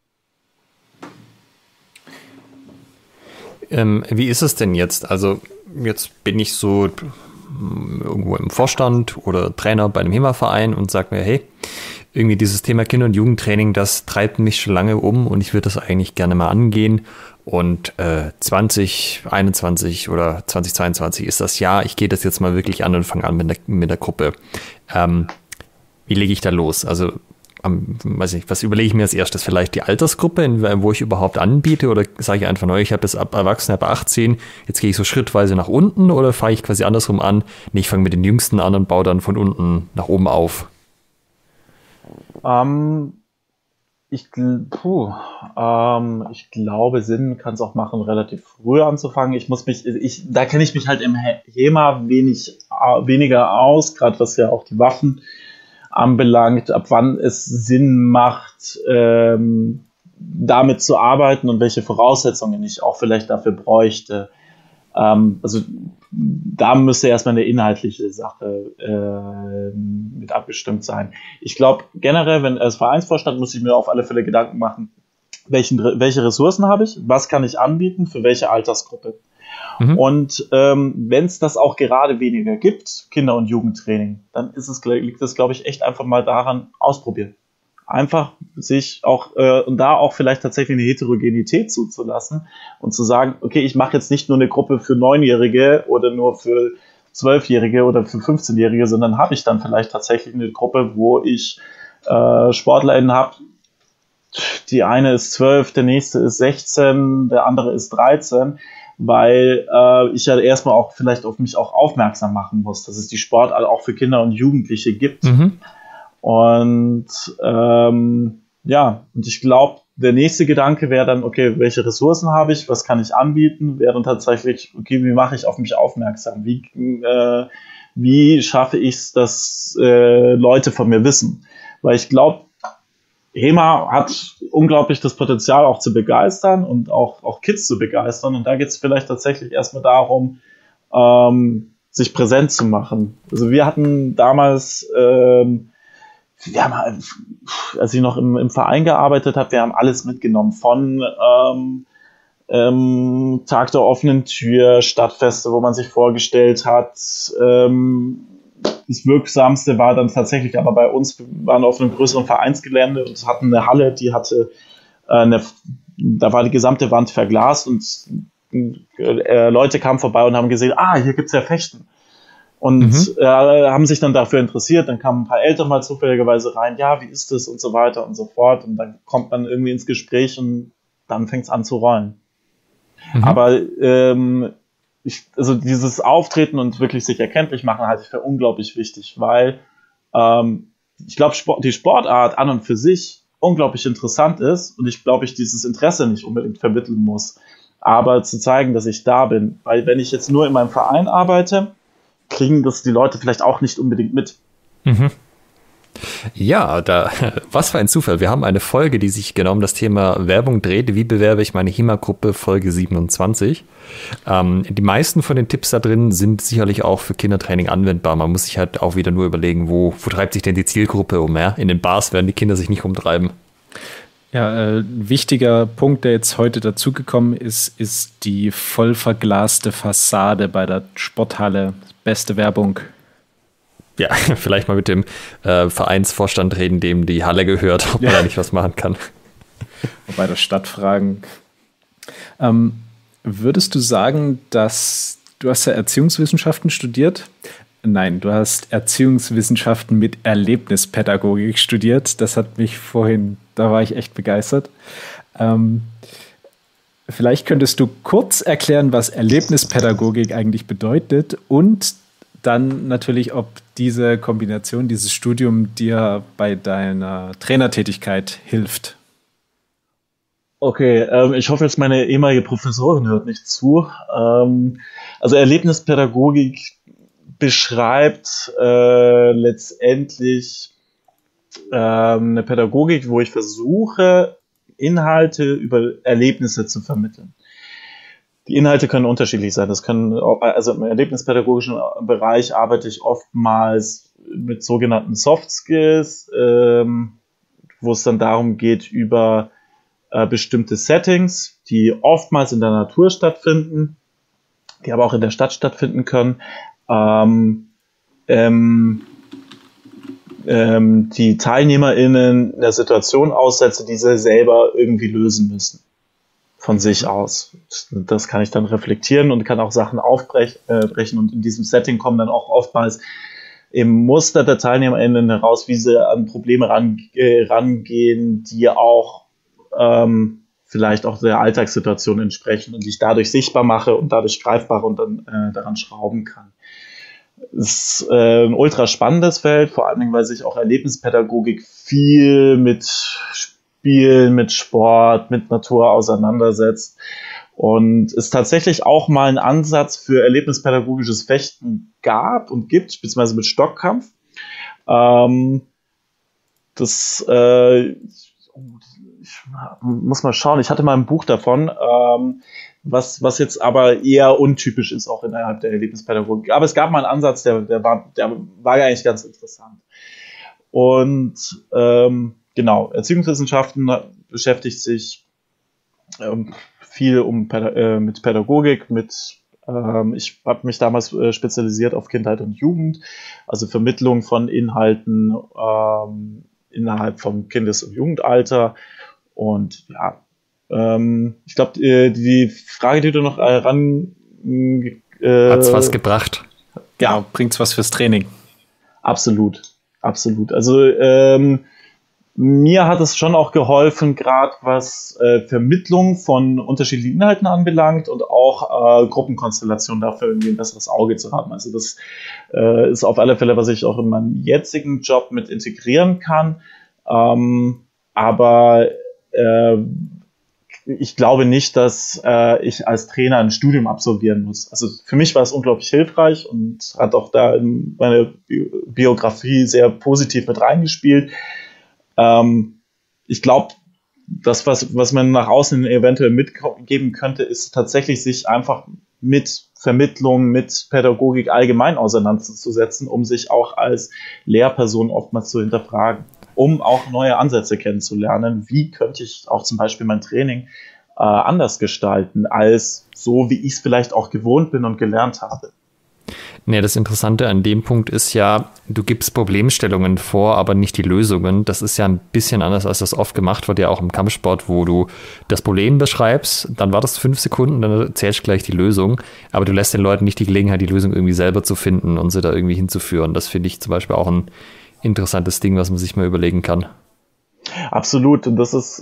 Wie ist es denn jetzt? Also jetzt bin ich so irgendwo im Vorstand oder Trainer bei einem HEMA-Verein und sage mir, hey, irgendwie dieses Thema Kinder- und Jugendtraining, das treibt mich schon lange um und ich würde das eigentlich gerne mal angehen. Und 2021 oder 2022 ist das Jahr, ich gehe das jetzt mal wirklich an und fange an mit der Gruppe. Wie lege ich da los? Also, weiß nicht, was überlege ich mir als erstes? Vielleicht die Altersgruppe, wo ich überhaupt anbiete? Oder sage ich einfach neu, ich habe das ab Erwachsene, ab 18, jetzt gehe ich so schrittweise nach unten, oder fange ich quasi andersrum an? Nee, ich fange mit den Jüngsten an und baue dann von unten nach oben auf. Ich glaube, Sinn kann es auch machen, relativ früh anzufangen. Da kenne ich mich halt im HEMA weniger aus, gerade was ja auch die Waffen anbelangt, ab wann es Sinn macht, damit zu arbeiten und welche Voraussetzungen ich auch vielleicht dafür bräuchte. Also da müsste erstmal eine inhaltliche Sache mit abgestimmt sein. Ich glaube generell, wenn als Vereinsvorstand, muss ich mir auf alle Fälle Gedanken machen, welche Ressourcen habe ich, was kann ich anbieten, für welche Altersgruppe. Und wenn es das auch gerade weniger gibt, Kinder- und Jugendtraining, dann liegt es, glaube ich, echt einfach mal daran, ausprobieren. Einfach sich auch und da auch vielleicht tatsächlich eine Heterogenität zuzulassen und zu sagen, okay, ich mache jetzt nicht nur eine Gruppe für 9-Jährige oder nur für 12-Jährige oder für 15-Jährige, sondern habe ich dann vielleicht tatsächlich eine Gruppe, wo ich SportlerInnen habe. Die eine ist 12, der nächste ist 16, der andere ist 13, weil ich ja erstmal auch vielleicht auf mich auch aufmerksam machen muss, dass es die Sportart auch für Kinder und Jugendliche gibt. Und und ich glaube, der nächste Gedanke wäre dann, okay, welche Ressourcen habe ich, was kann ich anbieten, wäre dann tatsächlich, okay, wie mache ich auf mich aufmerksam, wie schaffe ich es, dass Leute von mir wissen, weil ich glaube, HEMA hat unglaublich das Potenzial auch zu begeistern und auch Kids zu begeistern, und da geht es vielleicht tatsächlich erstmal darum, sich präsent zu machen. Also wir hatten damals als ich noch im Verein gearbeitet habe, wir haben alles mitgenommen, von Tag der offenen Tür, Stadtfeste, wo man sich vorgestellt hat. Das Wirksamste war dann tatsächlich aber bei uns, wir waren auf einem größeren Vereinsgelände und hatten eine Halle, die hatte da war die gesamte Wand verglast, und Leute kamen vorbei und haben gesehen, hier gibt's ja Fechten. Und haben sich dann dafür interessiert, dann kamen ein paar Eltern mal zufälligerweise rein, ja, wie ist das und so weiter und so fort, und dann kommt man irgendwie ins Gespräch und dann fängt es an zu rollen. Aber also dieses Auftreten und wirklich sich erkenntlich machen halte ich für unglaublich wichtig, weil ich glaube, die Sportart an und für sich unglaublich interessant ist, und ich glaube, ich dieses Interesse nicht unbedingt vermitteln muss, aber zu zeigen, dass ich da bin, weil wenn ich jetzt nur in meinem Verein arbeite, kriegen das die Leute vielleicht auch nicht unbedingt mit. Ja, was für ein Zufall. Wir haben eine Folge, die sich genau um das Thema Werbung dreht. Wie bewerbe ich meine HEMA-Gruppe, Folge 27. Die meisten von den Tipps da drin sind sicherlich auch für Kindertraining anwendbar. Man muss sich halt auch wieder nur überlegen, wo treibt sich denn die Zielgruppe um? Ja? In den Bars werden die Kinder sich nicht rumtreiben. Ja, ein wichtiger Punkt, der jetzt heute dazugekommen ist, ist die voll verglaste Fassade bei der Sporthalle. Beste Werbung. Ja, vielleicht mal mit dem Vereinsvorstand reden, dem die Halle gehört, ob man da nicht was machen kann. Bei der Stadt fragen. Würdest du sagen, dass du hast ja Erziehungswissenschaften studiert? Nein, du hast Erziehungswissenschaften mit Erlebnispädagogik studiert. Das hat mich vorhin, da war ich echt begeistert. Vielleicht könntest du kurz erklären, was Erlebnispädagogik eigentlich bedeutet und dann natürlich, ob diese Kombination, dieses Studium dir bei deiner Trainertätigkeit hilft. Okay, ich hoffe jetzt, meine ehemalige Professorin hört nicht zu. Also Erlebnispädagogik beschreibt letztendlich eine Pädagogik, wo ich versuche, Inhalte über Erlebnisse zu vermitteln. Die Inhalte können unterschiedlich sein. Das können, also im erlebnispädagogischen Bereich arbeite ich oftmals mit sogenannten Soft Skills, wo es dann darum geht, über bestimmte Settings, die oftmals in der Natur stattfinden, die aber auch in der Stadt stattfinden können, die TeilnehmerInnen in der Situation aussetze, die sie selber irgendwie lösen müssen. Von sich aus. Das kann ich dann reflektieren und kann auch Sachen aufbrechen und in diesem Setting kommen dann auch oftmals im Muster der TeilnehmerInnen heraus, wie sie an Probleme rangehen, die auch vielleicht auch der Alltagssituation entsprechen und die ich dadurch sichtbar mache und dadurch greifbar und dann daran schrauben kann. Es ist ein ultra spannendes Feld, vor allen Dingen, weil sich auch Erlebnispädagogik viel mit Spielen, mit Sport, mit Natur auseinandersetzt und es tatsächlich auch mal einen Ansatz für erlebnispädagogisches Fechten gab und gibt, beziehungsweise mit Stockkampf. Ich muss mal schauen, ich hatte mal ein Buch davon, was jetzt aber eher untypisch ist, auch innerhalb der Erlebnispädagogik. Aber es gab mal einen Ansatz, der war eigentlich ganz interessant. Und genau, Erziehungswissenschaften beschäftigt sich viel mit Pädagogik, ich habe mich damals spezialisiert auf Kindheit und Jugend, also Vermittlung von Inhalten innerhalb vom Kindes- und Jugendalter. Und ja, ich glaube, die Frage, die du noch hat's was gebracht? Ja, bringt's was fürs Training? Absolut. Also mir hat es schon auch geholfen, gerade was Vermittlung von unterschiedlichen Inhalten anbelangt und auch Gruppenkonstellationen dafür irgendwie ein besseres Auge zu haben. Also das ist auf alle Fälle, was ich auch in meinem jetzigen Job mit integrieren kann. Aber ich glaube nicht, dass ich als Trainer ein Studium absolvieren muss. Also für mich war es unglaublich hilfreich und hat auch da in meine Biografie sehr positiv mit reingespielt. Ich glaube, das, was man nach außen eventuell mitgeben könnte, ist tatsächlich sich einfach mit Vermittlung, mit Pädagogik allgemein auseinanderzusetzen, um sich auch als Lehrperson oftmals zu hinterfragen, um auch neue Ansätze kennenzulernen. Wie könnte ich auch zum Beispiel mein Training anders gestalten, als so, wie ich es vielleicht auch gewohnt bin und gelernt habe. Nee, das Interessante an dem Punkt ist ja, du gibst Problemstellungen vor, aber nicht die Lösungen. Das ist ja ein bisschen anders, als das oft gemacht wird, ja auch im Kampfsport, wo du das Problem beschreibst, dann wartest du 5 Sekunden, dann erzählst du gleich die Lösung, aber du lässt den Leuten nicht die Gelegenheit, die Lösung irgendwie selber zu finden und sie da irgendwie hinzuführen. Das finde ich zum Beispiel auch ein interessantes Ding, was man sich mal überlegen kann. Absolut, und das ist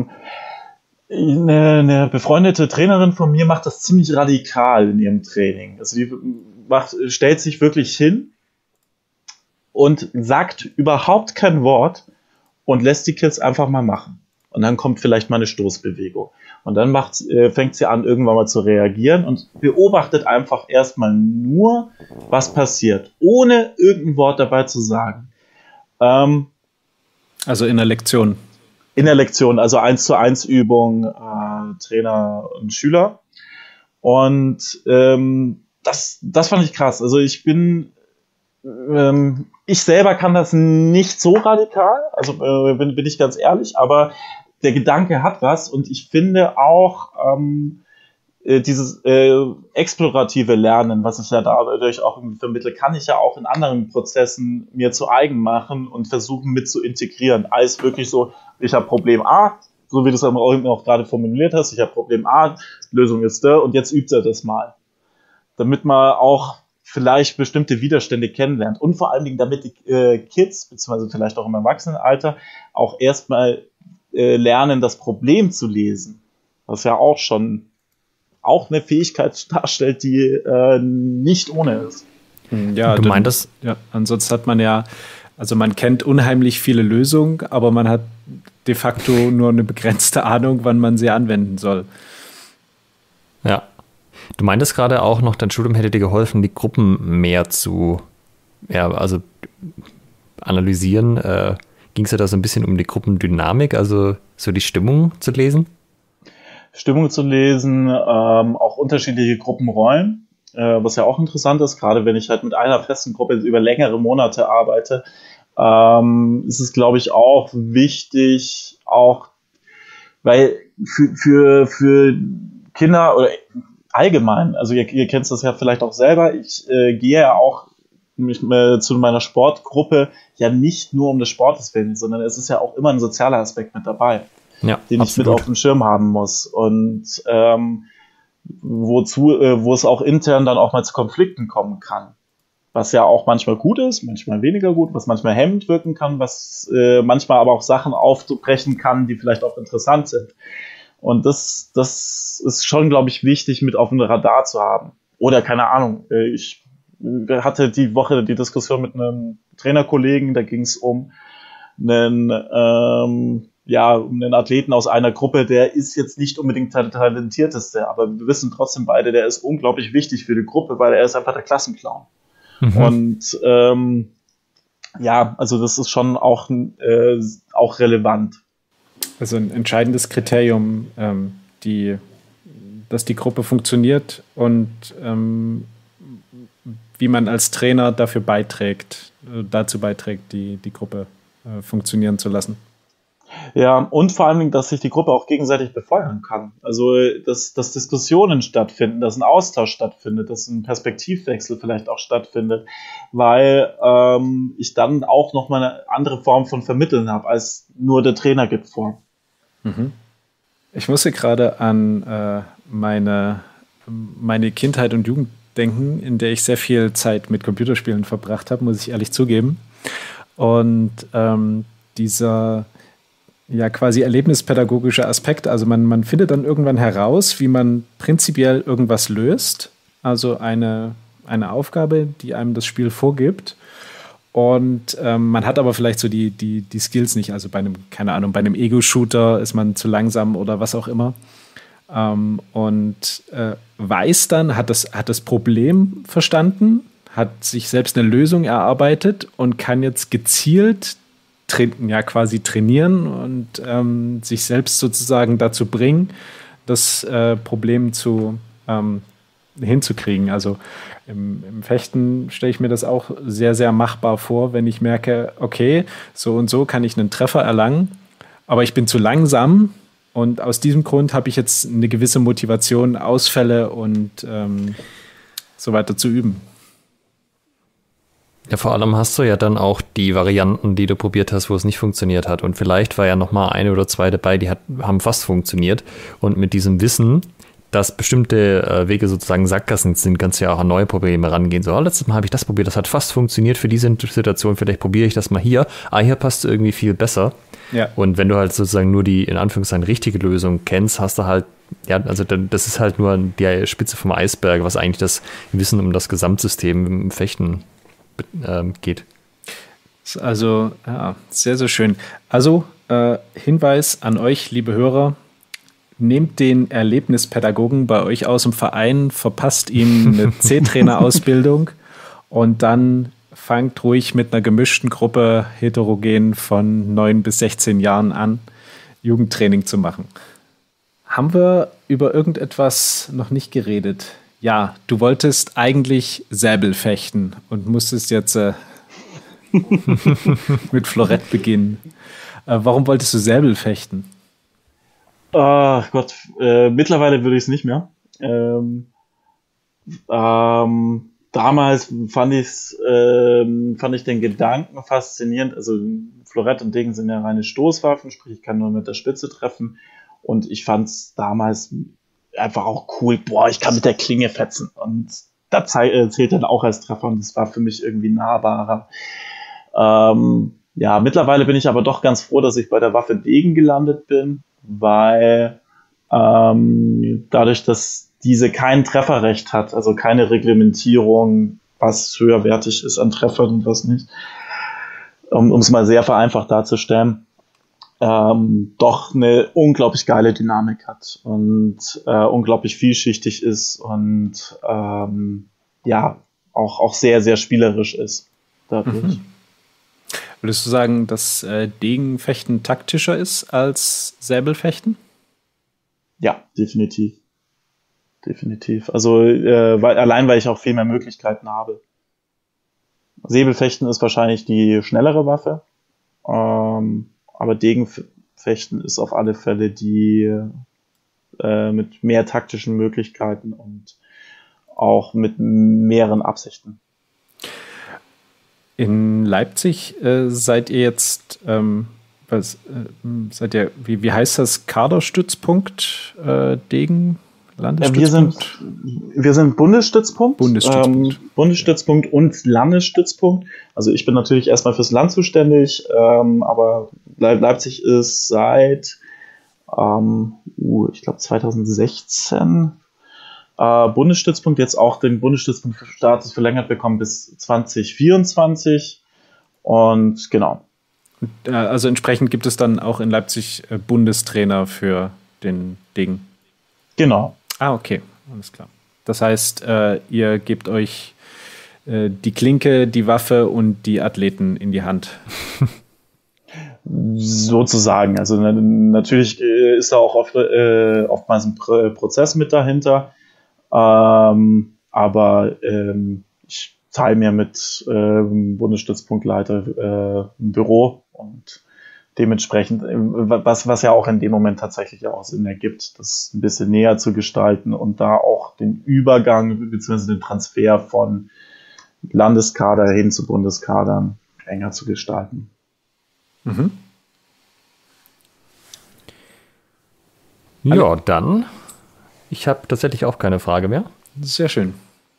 eine befreundete Trainerin von mir macht das ziemlich radikal in ihrem Training. Also die stellt sich wirklich hin und sagt überhaupt kein Wort und lässt die Kids einfach mal machen. Und dann kommt vielleicht mal eine Stoßbewegung. Und dann fängt sie an, irgendwann mal zu reagieren und beobachtet einfach erstmal nur, was passiert, ohne irgendein Wort dabei zu sagen. Also in der Lektion. In der Lektion, also 1:1 Übung, Trainer und Schüler. Und das fand ich krass. Also ich selber kann das nicht so radikal, also bin ich ganz ehrlich, aber der Gedanke hat was und ich finde auch dieses explorative Lernen, was ich ja dadurch auch vermittle, kann ich ja auch in anderen Prozessen mir zu eigen machen und versuchen mit zu integrieren. Als wirklich so, ich habe Problem A, so wie du es auch gerade formuliert hast, ich habe Problem A, Lösung ist da und jetzt übt er das mal. Damit man auch vielleicht bestimmte Widerstände kennenlernt und vor allen Dingen, damit die Kids, beziehungsweise vielleicht auch im Erwachsenenalter, auch erstmal lernen, das Problem zu lesen. Was ja auch schon eine Fähigkeit darstellt, die nicht ohne ist. Ja, du meintest, ja, ansonsten hat man ja, also man kennt unheimlich viele Lösungen, aber man hat de facto nur eine begrenzte Ahnung, wann man sie anwenden soll. Ja. Du meintest gerade auch noch, dein Studium hätte dir geholfen, die Gruppen mehr zu analysieren. Ging es ja da so ein bisschen um die Gruppendynamik, also so die Stimmung zu lesen? Stimmung zu lesen, auch unterschiedliche Gruppenrollen, was ja auch interessant ist, gerade wenn ich halt mit einer festen Gruppe über längere Monate arbeite, ist es, glaube ich, auch wichtig, auch weil für Kinder oder allgemein, also ihr kennt das ja vielleicht auch selber, ich gehe ja auch zu meiner Sportgruppe ja nicht nur um des Sportes willen, sondern es ist ja auch immer ein sozialer Aspekt mit dabei, ja, den ich mit auf dem Schirm haben muss und wo es auch intern dann auch mal zu Konflikten kommen kann. Was ja auch manchmal gut ist, manchmal weniger gut, was manchmal hemmend wirken kann, was manchmal aber auch Sachen aufbrechen kann, die vielleicht auch interessant sind. Und das ist schon, glaube ich, wichtig mit auf dem Radar zu haben. Oder keine Ahnung, ich hatte die Woche die Diskussion mit einem Trainerkollegen, da ging es um einen Athleten aus einer Gruppe, der ist jetzt nicht unbedingt der talentierteste, aber wir wissen trotzdem beide, der ist unglaublich wichtig für die Gruppe, weil er ist einfach der Klassenclown. Mhm. Und also das ist schon auch relevant. Also ein entscheidendes Kriterium, dass die Gruppe funktioniert und wie man als Trainer dazu beiträgt, die Gruppe funktionieren zu lassen. Ja, und vor allen Dingen, dass sich die Gruppe auch gegenseitig befeuern kann. Also, dass Diskussionen stattfinden, dass ein Austausch stattfindet, dass ein Perspektivwechsel vielleicht auch stattfindet, weil ich dann auch nochmal eine andere Form von Vermitteln habe, als nur der Trainer gibt vor. Mhm. Ich musste gerade an meine Kindheit und Jugend denken, in der ich sehr viel Zeit mit Computerspielen verbracht habe, muss ich ehrlich zugeben. Und dieser quasi erlebnispädagogische Aspekt, also man findet dann irgendwann heraus, wie man prinzipiell irgendwas löst, also eine Aufgabe, die einem das Spiel vorgibt. Und man hat aber vielleicht so die Skills nicht, also bei einem Ego-Shooter ist man zu langsam oder was auch immer. Weiß dann, hat das Problem verstanden, hat sich selbst eine Lösung erarbeitet und kann jetzt gezielt quasi trainieren und sich selbst sozusagen dazu bringen, das Problem hinzukriegen. Also im Fechten stelle ich mir das auch sehr, sehr machbar vor, wenn ich merke, okay, so und so kann ich einen Treffer erlangen, aber ich bin zu langsam und aus diesem Grund habe ich jetzt eine gewisse Motivation, Ausfälle und so weiter zu üben. Ja, vor allem hast du ja dann auch die Varianten, die du probiert hast, wo es nicht funktioniert hat. Und vielleicht war ja noch mal eine oder zwei dabei, die haben fast funktioniert. Und mit diesem Wissen, dass bestimmte Wege sozusagen Sackgassen sind, kannst du ja auch an neue Probleme rangehen. So, letztes Mal habe ich das probiert, das hat fast funktioniert für diese Situation, vielleicht probiere ich das mal hier. Hier passt es irgendwie viel besser. Ja. Und wenn du halt sozusagen nur die, in Anführungszeichen, richtige Lösung kennst, hast du halt, also das ist halt nur die Spitze vom Eisberg, was eigentlich das Wissen um das Gesamtsystem im Fechten geht. Also, ja, sehr, sehr schön. Also, Hinweis an euch, liebe Hörer, nehmt den Erlebnispädagogen bei euch aus dem Verein, verpasst ihm eine C-Trainer-Ausbildung und dann fangt ruhig mit einer gemischten Gruppe heterogen von 9 bis 16 Jahren an, Jugendtraining zu machen. Haben wir über irgendetwas noch nicht geredet? Ja, du wolltest eigentlich Säbel fechten und musstest jetzt mit Florett beginnen. Warum wolltest du Säbel fechten? Ach Gott, mittlerweile würde ich es nicht mehr. Damals fand ich den Gedanken faszinierend. Also Florett und Degen sind ja reine Stoßwaffen, sprich ich kann nur mit der Spitze treffen. Und ich fand es damals einfach auch cool. Boah, ich kann mit der Klinge fetzen. Und das zählt dann auch als Treffer. Und das war für mich irgendwie nahbarer. Ja, mittlerweile bin ich aber doch ganz froh, dass ich bei der Waffe Degen gelandet bin, weil dadurch, dass diese kein Trefferrecht hat, also keine Reglementierung, was höherwertig ist an Treffern und was nicht, um es mal sehr vereinfacht darzustellen, doch eine unglaublich geile Dynamik hat und unglaublich vielschichtig ist und ja, auch sehr, sehr spielerisch ist dadurch. Mhm. Würdest du sagen, dass Degenfechten taktischer ist als Säbelfechten? Ja, definitiv. Definitiv. Also weil ich auch viel mehr Möglichkeiten habe. Säbelfechten ist wahrscheinlich die schnellere Waffe, aber Degenfechten ist auf alle Fälle die mit mehr taktischen Möglichkeiten und auch mit mehreren Absichten. In Leipzig seid ihr jetzt, wie heißt das, Kaderstützpunkt Degen? Landesstützpunkt? Wir sind Bundesstützpunkt. Bundesstützpunkt und Landesstützpunkt. Also ich bin natürlich erstmal fürs Land zuständig, aber Leipzig ist seit, ich glaube 2016 Bundesstützpunkt, jetzt auch den Bundesstützpunktstatus verlängert bekommen bis 2024 und genau. Also entsprechend gibt es dann auch in Leipzig Bundestrainer für den Degen. Genau. Ah, okay, alles klar. Das heißt, ihr gebt euch die Klinke, die Waffe und die Athleten in die Hand. Sozusagen. Also natürlich ist da auch oftmals ein Prozess mit dahinter. Aber ich teile mir mit Bundesstützpunktleiter ein Büro und dementsprechend, was ja auch in dem Moment tatsächlich auch Sinn ergibt, das ein bisschen näher zu gestalten und da auch den Übergang bzw. den Transfer von Landeskader hin zu Bundeskadern enger zu gestalten. Mhm. Ja, dann. Ich habe tatsächlich auch keine Frage mehr. Sehr schön.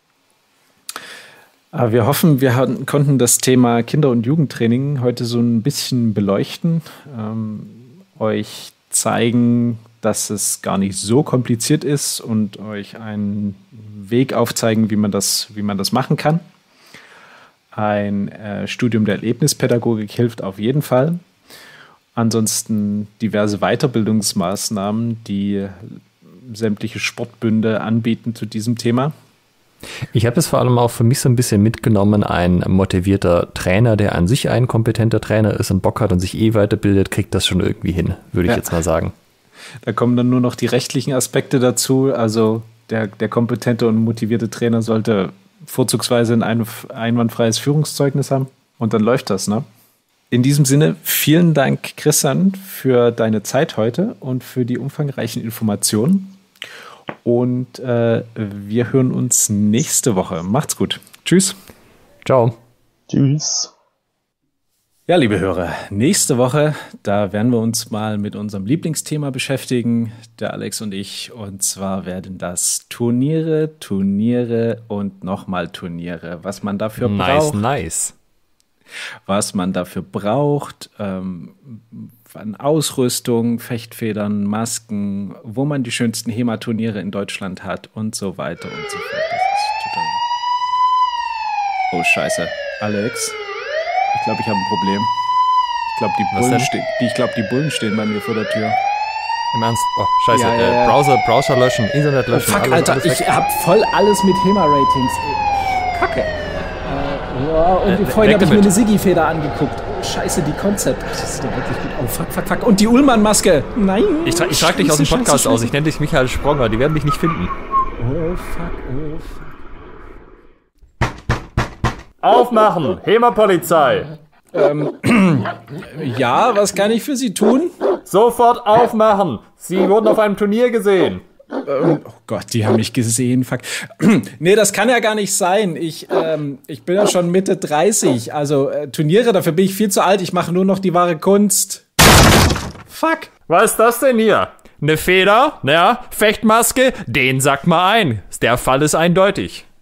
Aber wir hoffen, wir konnten das Thema Kinder- und Jugendtraining heute so ein bisschen beleuchten, euch zeigen, dass es gar nicht so kompliziert ist und euch einen Weg aufzeigen, wie man das machen kann. Ein Studium der Erlebnispädagogik hilft auf jeden Fall. Ansonsten diverse Weiterbildungsmaßnahmen, die sämtliche Sportbünde anbieten zu diesem Thema. Ich habe es vor allem auch für mich so ein bisschen mitgenommen, ein motivierter Trainer, der an sich ein kompetenter Trainer ist und Bock hat und sich weiterbildet, kriegt das schon irgendwie hin, würde ich jetzt mal sagen. Da kommen dann nur noch die rechtlichen Aspekte dazu. Also der kompetente und motivierte Trainer sollte vorzugsweise ein einwandfreies Führungszeugnis haben und dann läuft das, ne? In diesem Sinne, vielen Dank, Christian, für deine Zeit heute und für die umfangreichen Informationen. Und wir hören uns nächste Woche. Macht's gut. Tschüss. Ciao. Tschüss. Ja, liebe Hörer, nächste Woche, da werden wir uns mal mit unserem Lieblingsthema beschäftigen, der Alex und ich. Und zwar werden das Turniere und nochmal Turniere. Was man dafür braucht. Nice. Was man dafür braucht, an Ausrüstung, Fechtfedern, Masken, wo man die schönsten HEMA-Turniere in Deutschland hat und so weiter und so fort. Das ist total... Oh, scheiße. Alex, ich glaube, ich habe ein Problem. Ich glaube, die Bullen stehen bei mir vor der Tür. Im Ernst? Oh, scheiße. Ja. Browser löschen, Internet löschen. Oh, fuck, Alter, ich habe voll alles mit HEMA-Ratings. Kacke. Ja, und vorhin habe ich mir eine Siggi-Feder angeguckt. Oh, scheiße, die Konzept. Das ist doch wirklich gut. Oh, fuck. Und die Ullmann-Maske. Nein. Ich trage dich aus dem Podcast aus. Ich nenne dich Michael Spronger. Die werden dich nicht finden. Oh, fuck. Aufmachen! HEMA-Polizei! Ja, was kann ich für Sie tun? Sofort aufmachen! Sie wurden auf einem Turnier gesehen. Oh Gott, die haben mich gesehen. Fuck. Nee, das kann ja gar nicht sein. Ich bin ja schon Mitte 30. Also Turniere, dafür bin ich viel zu alt. Ich mache nur noch die wahre Kunst. Fuck. Was ist das denn hier? Eine Feder? Ja, Fechtmaske? Den sagt mal ein. Der Fall ist eindeutig.